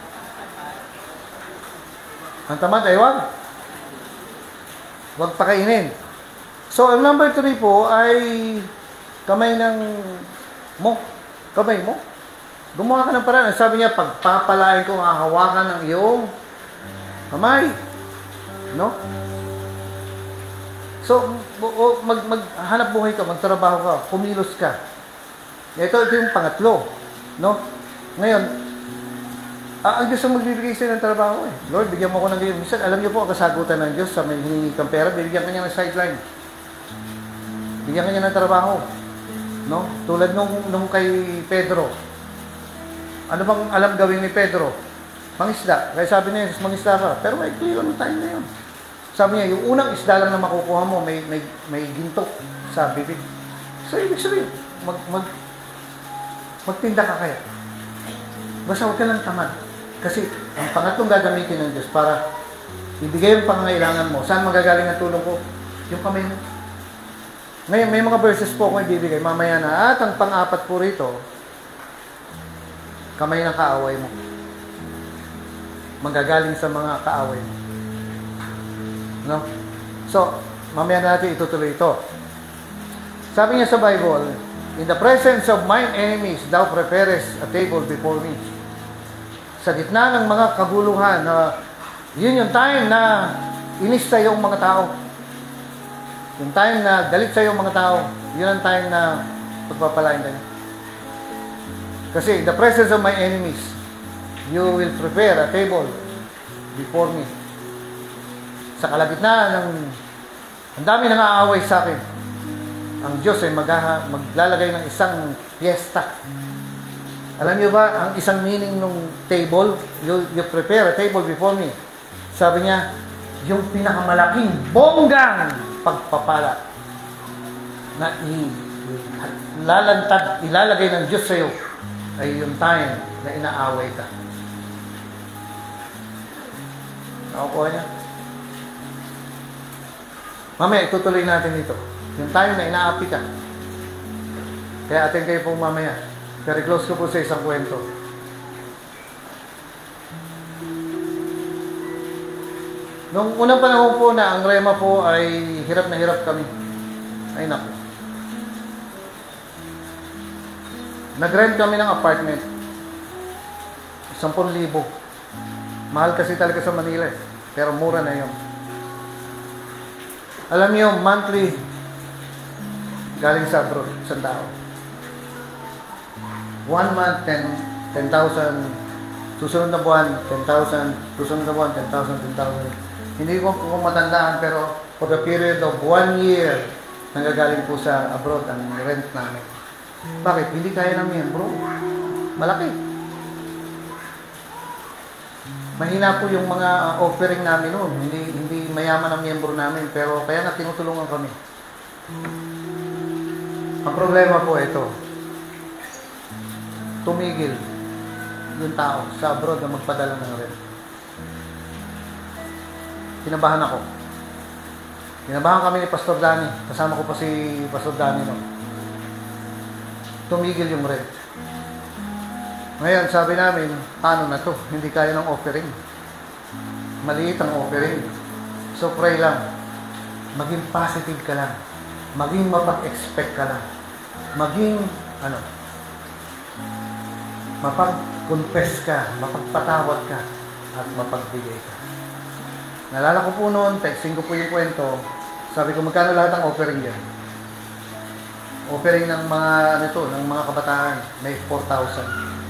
Speaker 1: ang tamad ay wag. Huwag pakainin. So, ang number three po ay kamay ng mo. Kamay mo. Gumawa ka ng paraan. Sabi niya, pagpapalain ko, hahawakan ng iyong kamay. No? So, mag, maghanap buhay ka, magtrabaho ka, kumilos ka. Ito, ito yung pangatlo. No? Ngayon, ah, ang Diyos ang magbibigay sa'yo ng trabaho eh. Lord, bigyan mo ko ng ganyan. Minsan, alam niyo po, ang kasagutan ng Diyos sa may hiningi kang pera, bibigyan ka niya ng sideline. Bigyan ka niya ng trabaho. No? Tulad nung, nung kay Pedro. Ano bang alam gawin ni Pedro? Mangisda. Kaya sabi niya, mangisda ka. Pero may clear on time na yun. Sabi niya, yung unang isda lang na makukuha mo, may, may, may ginto sa bibig. So, ibig sabihin, mag, mag, magtinda ka kaya. Basta huwag ka lang tamad. Kasi, ang pangatlong gagamitin ng Diyos para ibigay yung pangangailangan mo. Saan magagaling ang tulong ko? Yung kamay mo. Ngayon, may mga verses po akong ibibigay. Mamaya na, at ang pang-apat po rito, kamay ng kaaway mo. Magagaling sa mga kaaway mo. No? So, mamaya natin itutuloy ito. Sabi niya sa Bible, in the presence of mine enemies, thou preparest a table before me. Sa gitna ng mga kaguluhan, na yun yung time na inis sa iyong mga tao. Yung time na galit sa iyong mga tao, yun ang time na pagpapalain ka niya. Kasi in the presence of my enemies, you will prepare a table before me. Sa kalagitnaan ng ang dami nang aaway sa akin, ang Diyos ay maghaha, maglalagay ng isang fiesta. Alam niyo ba, ang isang meaning ng table, you, you prepare a table before me. Sabi niya, yung pinakamalaking bonggang pagpapala na ilalantad, ilalagay ng Diyos sa iyo ay yung time na inaaway ka. Nakukuha niya? Mamaya, itutuloy natin ito. Yung time na inaapi ka. Kaya atin kayo po mamaya. Pero close ko po sa isang kwento. Nung unang panahon po na ang Rema po ay hirap na hirap kami. Ay naku. Nag-rent kami ng apartment. Sampung libo. Mahal kasi talaga sa Manila eh. Pero mura na yun. Alam niyo, monthly galing sa abroad, isang tao. One month, ten thousand. Susunod na buwan, ten thousand. Susunod na buwan, ten thousand, ten thousand. Hindi ko kung matandaan, pero for the period of one year, nanggagaling po sa abroad ang rent namin. Bakit? Hindi kaya namin yan, bro. Malaki. Mahina po yung mga offering namin noon. Hindi hindi mayaman ang miyembro namin, pero kaya nga tinutulungan kami. Ang problema po ito. Tumigil yung tao sa abroad na magpadala ng rent. Kinabahan ako. Kinabahan kami ni Pastor Danny. Kasama ko pa si Pastor Danny noon. Tumigil yung rent. Ngayon, sabi namin, paano na to? Hindi kaya ng offering. Maliit ang offering. So, pray lang. Maging positive ka lang. Maging mapag-expect ka lang. Maging, ano, mapag-confess ka, mapagpatawad ka, at mapagbigay ka. Nalala ko po noon, texting ko po yung kwento, sabi ko, magkano lahat ang offering dyan? Offering ng mga, ano to, ng mga kabataan, may four thousand.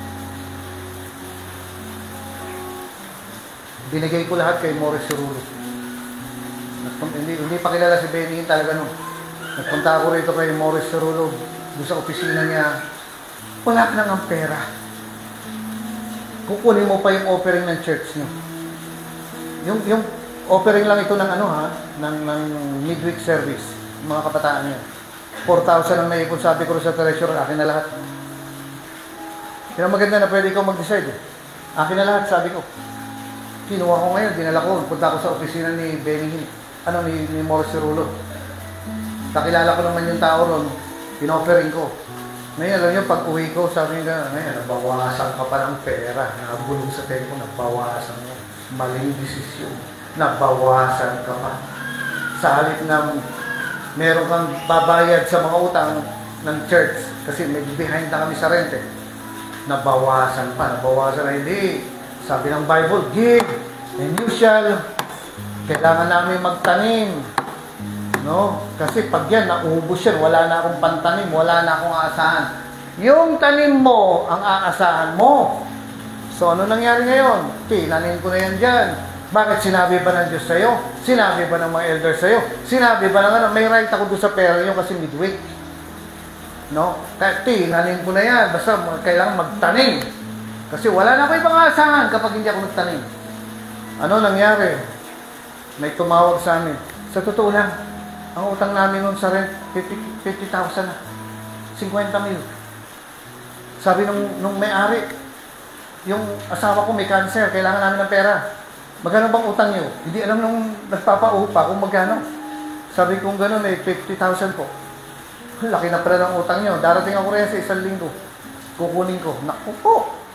Speaker 1: Binigay ko lahat kay Morris Cirulo. Hindi, hindi pa kilala si Benny talaga no. Nagpunta ako rito kay Morris Cirulo, doon sa opisina niya. Wala nang ang pera. Kukunin mo pa yung offering ng church niyo. Yung, yung offering lang ito ng ano ha, ng, ng midweek service, mga kabataan niya. four thousand ang naipon, sabi ko sa treasurer, akin na lahat. Kaya maganda na pwede ikaw mag-decide eh. Akin na lahat, sabi ko. Kinuha ko ngayon, dinala ko, punta ko sa opisina ni Benny Hill, ano, ni, ni Morris Cirulo. Nakilala ko naman yung tao ron, pinoffering ko. Ngayon, alam niyo, pag uwi ko, sabi nga, ngayon, nabawasan ka pa ng pera. Nakabulong sa tempo, nabawasan mo. Maling desisyon. Nabawasan ka pa. Sa halip na meron kang babayad sa mga utang ng church, kasi may behind na kami sa rent eh. Nabawasan pa, nabawasan na hindi. Sabi ng Bible, give, and you shall. Kailangan namin magtanim. No? Kasi pag yan, naubos yan, wala na akong pantanim, wala na akong aasahan. Yung tanim mo, ang aasahan mo. So, ano nangyari ngayon? Tinanim ko na yan dyan. Bakit sinabi ba ng Diyos sa'yo? Sinabi ba ng mga elders sa'yo? Sinabi ba ng ano? May right ako doon sa pera yun kasi midweek. No? Kaya tinanim ko na yan. Basta kailangan magtanim. Kasi wala na ako ibang aasahan kapag hindi ako nagtanim. Ano nangyari? May tumawag sa amin. Sa totoo lang, ang utang namin nun sa rent, fifty thousand na. fifty mil. Sabi nung, nung may-ari, yung asawa ko may cancer, kailangan namin ng pera. Magkano bang utang nyo? Hindi alam nung nagpapaupa kung magkano. Sabi kong gano'n eh, fifty thousand po. Laki na pala ng utang nyo. Darating ako rin sa isang linggo. Kukunin ko. Naku po.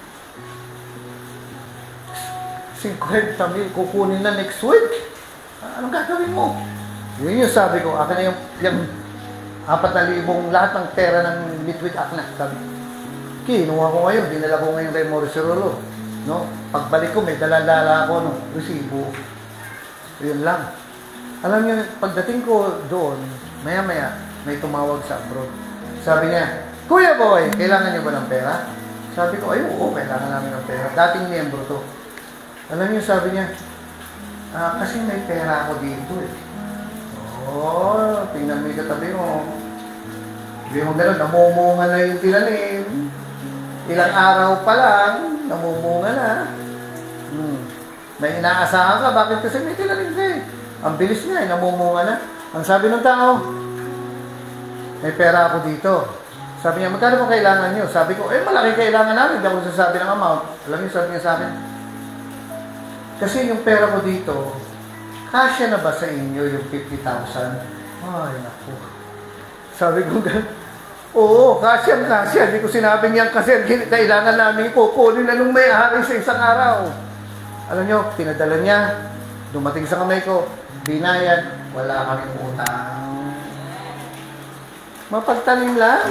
Speaker 1: fifty mil, kukunin na next week. Anong gagawin mo? Yun yung sabi ko, akin na yung, yung apat na libong lahat ng pera ng midweek akna. Sabi, kinuha ko ngayon, dinala ko ngayon kay Morris Cirulo. No? Pagbalik ko, may dala-dala ako no, resibo. Yun lang. Alam niyo, pagdating ko doon, maya-maya, may tumawag sa abroad. Sabi niya, Kuya Boy, kailangan niyo ba ng pera? Sabi ko, ay oo, kailangan namin ng pera. Dating miyembro to. Alam niyo, sabi niya, ah, kasi may pera ako dito eh. Oh, tingnan mo yung katabi mo. Hindi mo gano'n, namumunga na yung tilalim. Ilang araw pa lang, namumunga na. Hmm. May inaasahan ka, bakit kasi may tilalim ka eh. Ang bilis niya eh, namumunga na. Ang sabi ng tao, may pera ako dito. Sabi niya, magkano po kailangan niyo? Sabi ko, eh malaki kailangan namin. Hindi ako sasabi ng amount. Alam niyo, sabi niya sa akin, kasi yung pera ko dito, kasya na ba sa inyo yung fifty thousand? Ay, naku. Sabi ko, oo, kasya, kasya. Hindi ko sinabi niyan kasi kailangan namin kukunin na nung may-ari sa isang araw. Alam nyo, pinadala niya, dumating sa kamay ko, binayad, wala kami utang. Mapagtanim lang.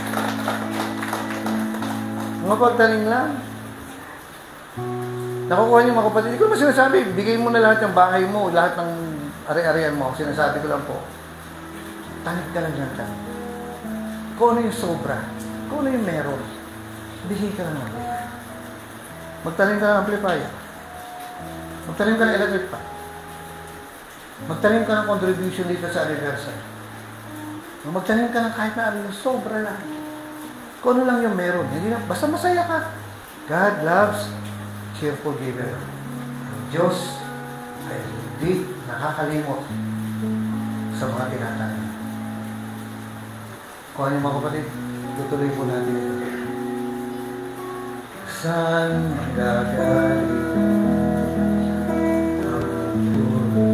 Speaker 1: Mapagtanim lang. Nakukuha niyo mga kapatid. Hindi ko naman sinasabi, bigay mo na lahat ng bahay mo, lahat ng ari-arian mo. Sinasabi ko lang po, tanig ka lang dyan ka. Kung ano yung sobra, kung ano yung meron, bigay ka lang naman. Magtanim ka ng amplifier. Magtanim ka ng electric pan. Magtanim ka ng contribution dito sa anniversary. Magtanim ka ng kahit na ano, sobra lang. Kung ano lang yung meron, hindi na, basta masaya ka. God loves cheerful giver. Ang Diyos ay hindi nakakalimot sa mga tinatanim. Kung ano mga kapatid, tutuloy po natin ito. Saan magagaling ang tulong?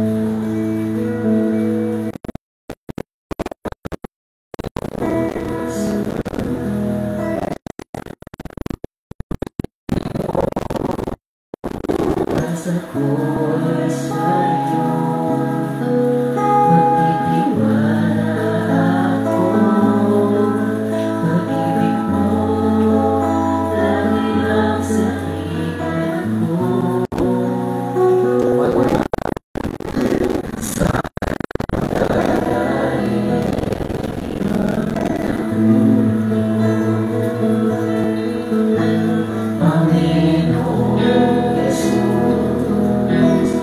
Speaker 3: Sa kulay sa'yo, magtitiwala ako. Pag-ibig mo, lagi lang sa tingin ko. Saan magagaling ang tulong? Panginoon Jesus.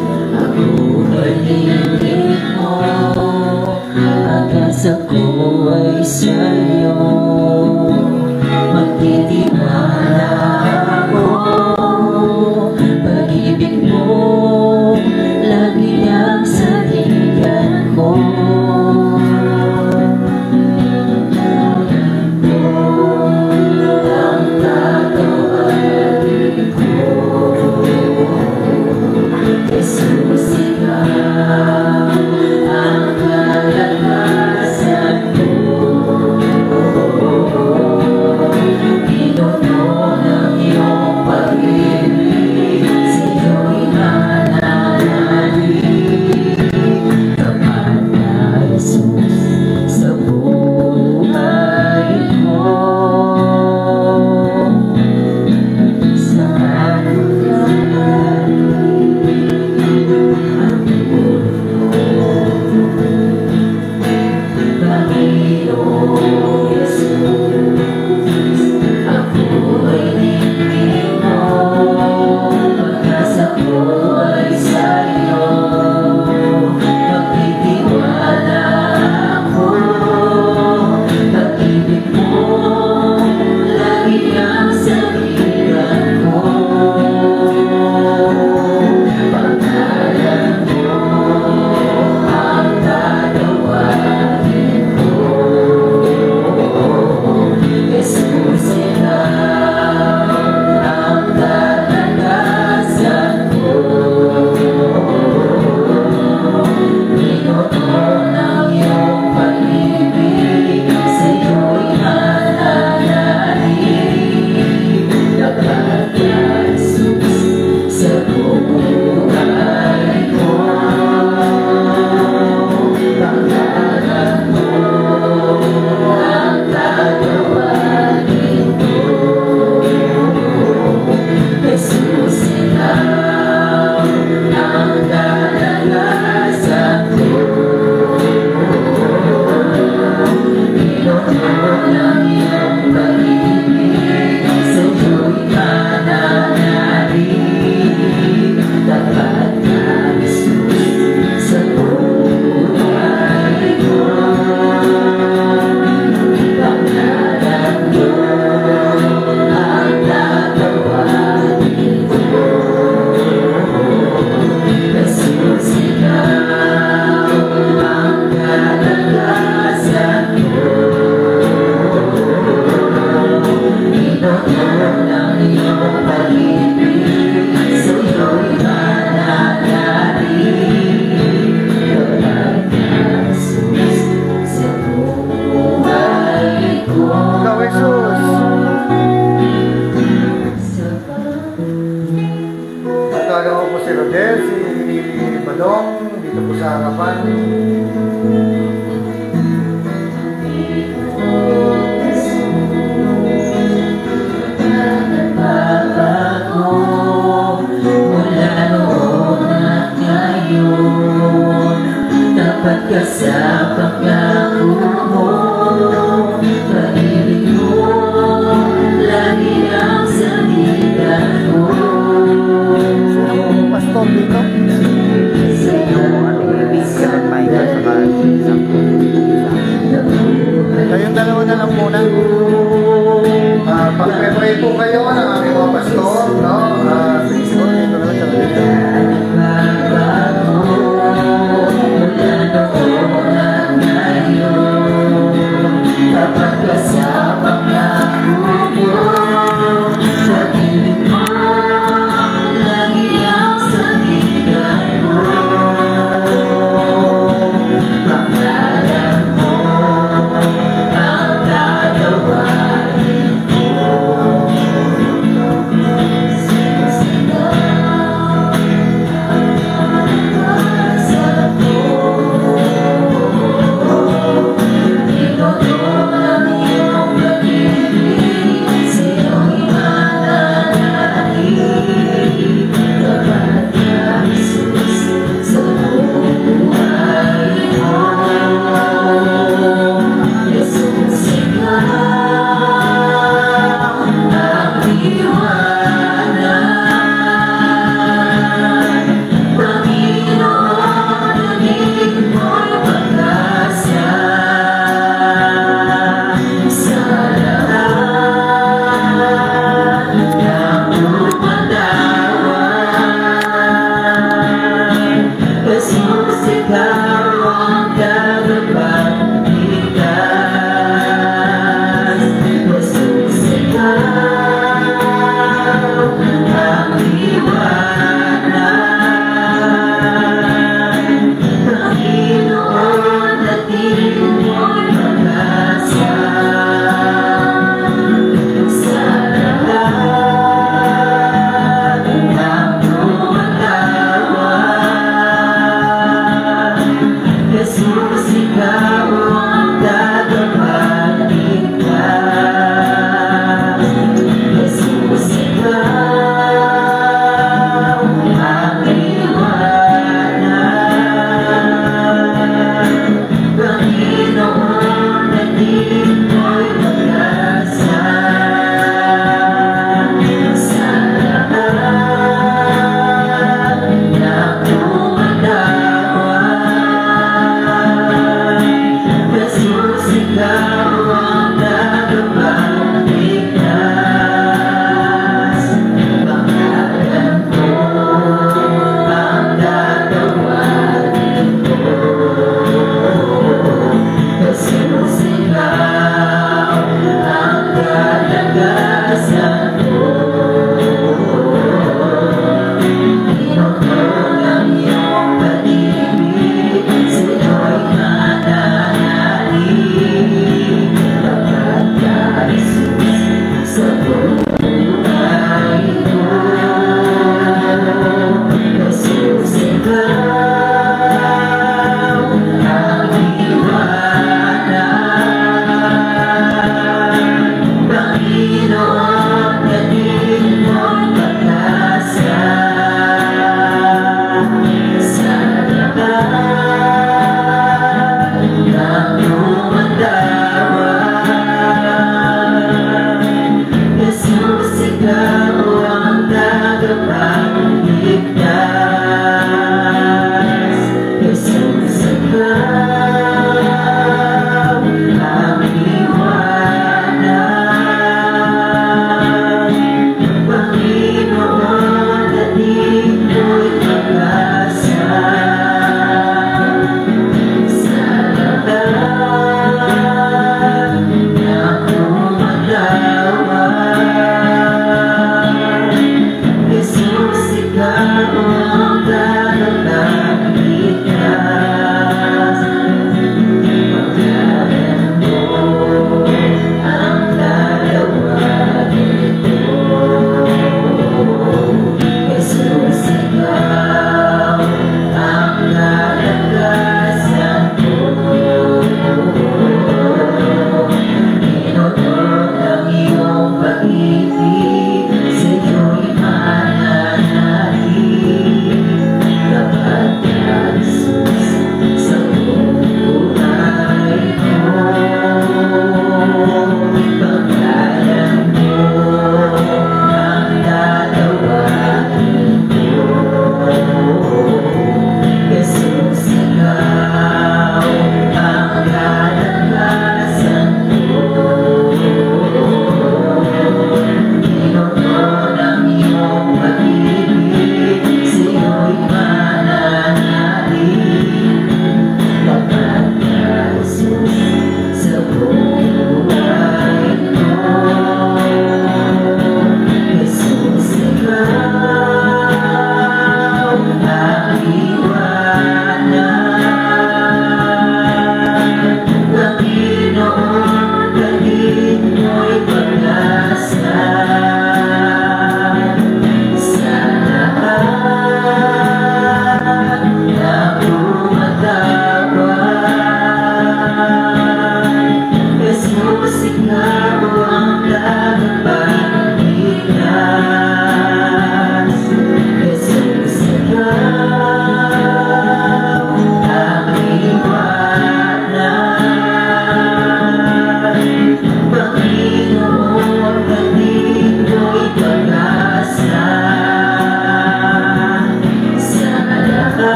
Speaker 1: Tawagan ko po si Rodel, si Badong, dito po sa harapan.
Speaker 3: Nagbabago mula noon at ngayon, tapat ka sa pangako mo, pag-ibig mo lagi ang saligan mo.
Speaker 1: Pastor dito. Kayong dalawa na lang muna. Uh, Pag-pray po kayo ng aming mga pastor, no? Uh, dito na lang sa dito.
Speaker 3: Nagbabago mula noon at ngayon, tapat ka sa pangako mo, pag-ibig mo lagi ang saligan mo. Pangalan mo ang tatawarin ko.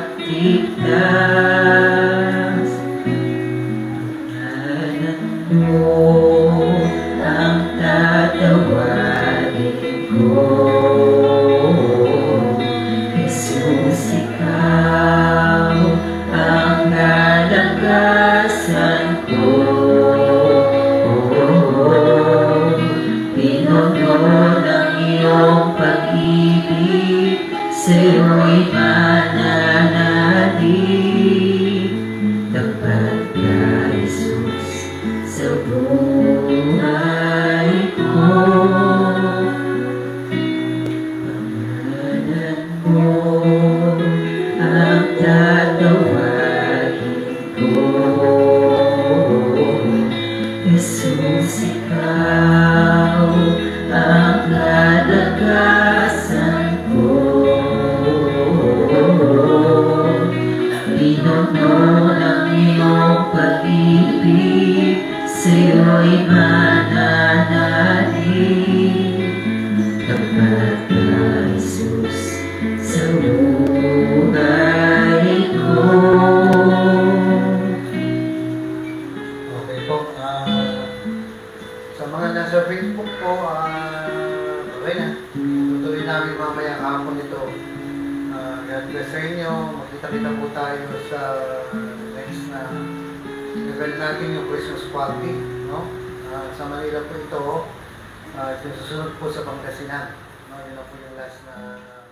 Speaker 3: tigtas. Pangalan mo ang tatawagin ko. Jesus, ikaw ang kalagasan ko. Pinuno ng iyong pag-ibig, sa'yo'y mananalig. Tapat ka, Jesus, sa buhay ko. Pangalan mo ang tatawagin ko. Jesus, ikaw ang kalagasan ko. Pinuno ng iyong pag-ibig, sa'yo'y mananalig. Tapat ka, Jesus, sa buhay ko.
Speaker 1: Okay po. ah, sa mga nasa Facebook po, ah, okay na. Tutuloy namin mamaya hapon ito. Ah, God bless sa inyo. Magkita-kita po tayo sa next na event natin, yung Christmas party. No? Ah, sa Manila po ito. Ah, ito yung susunod po sa Pangasinan. No? Yun na po yung last na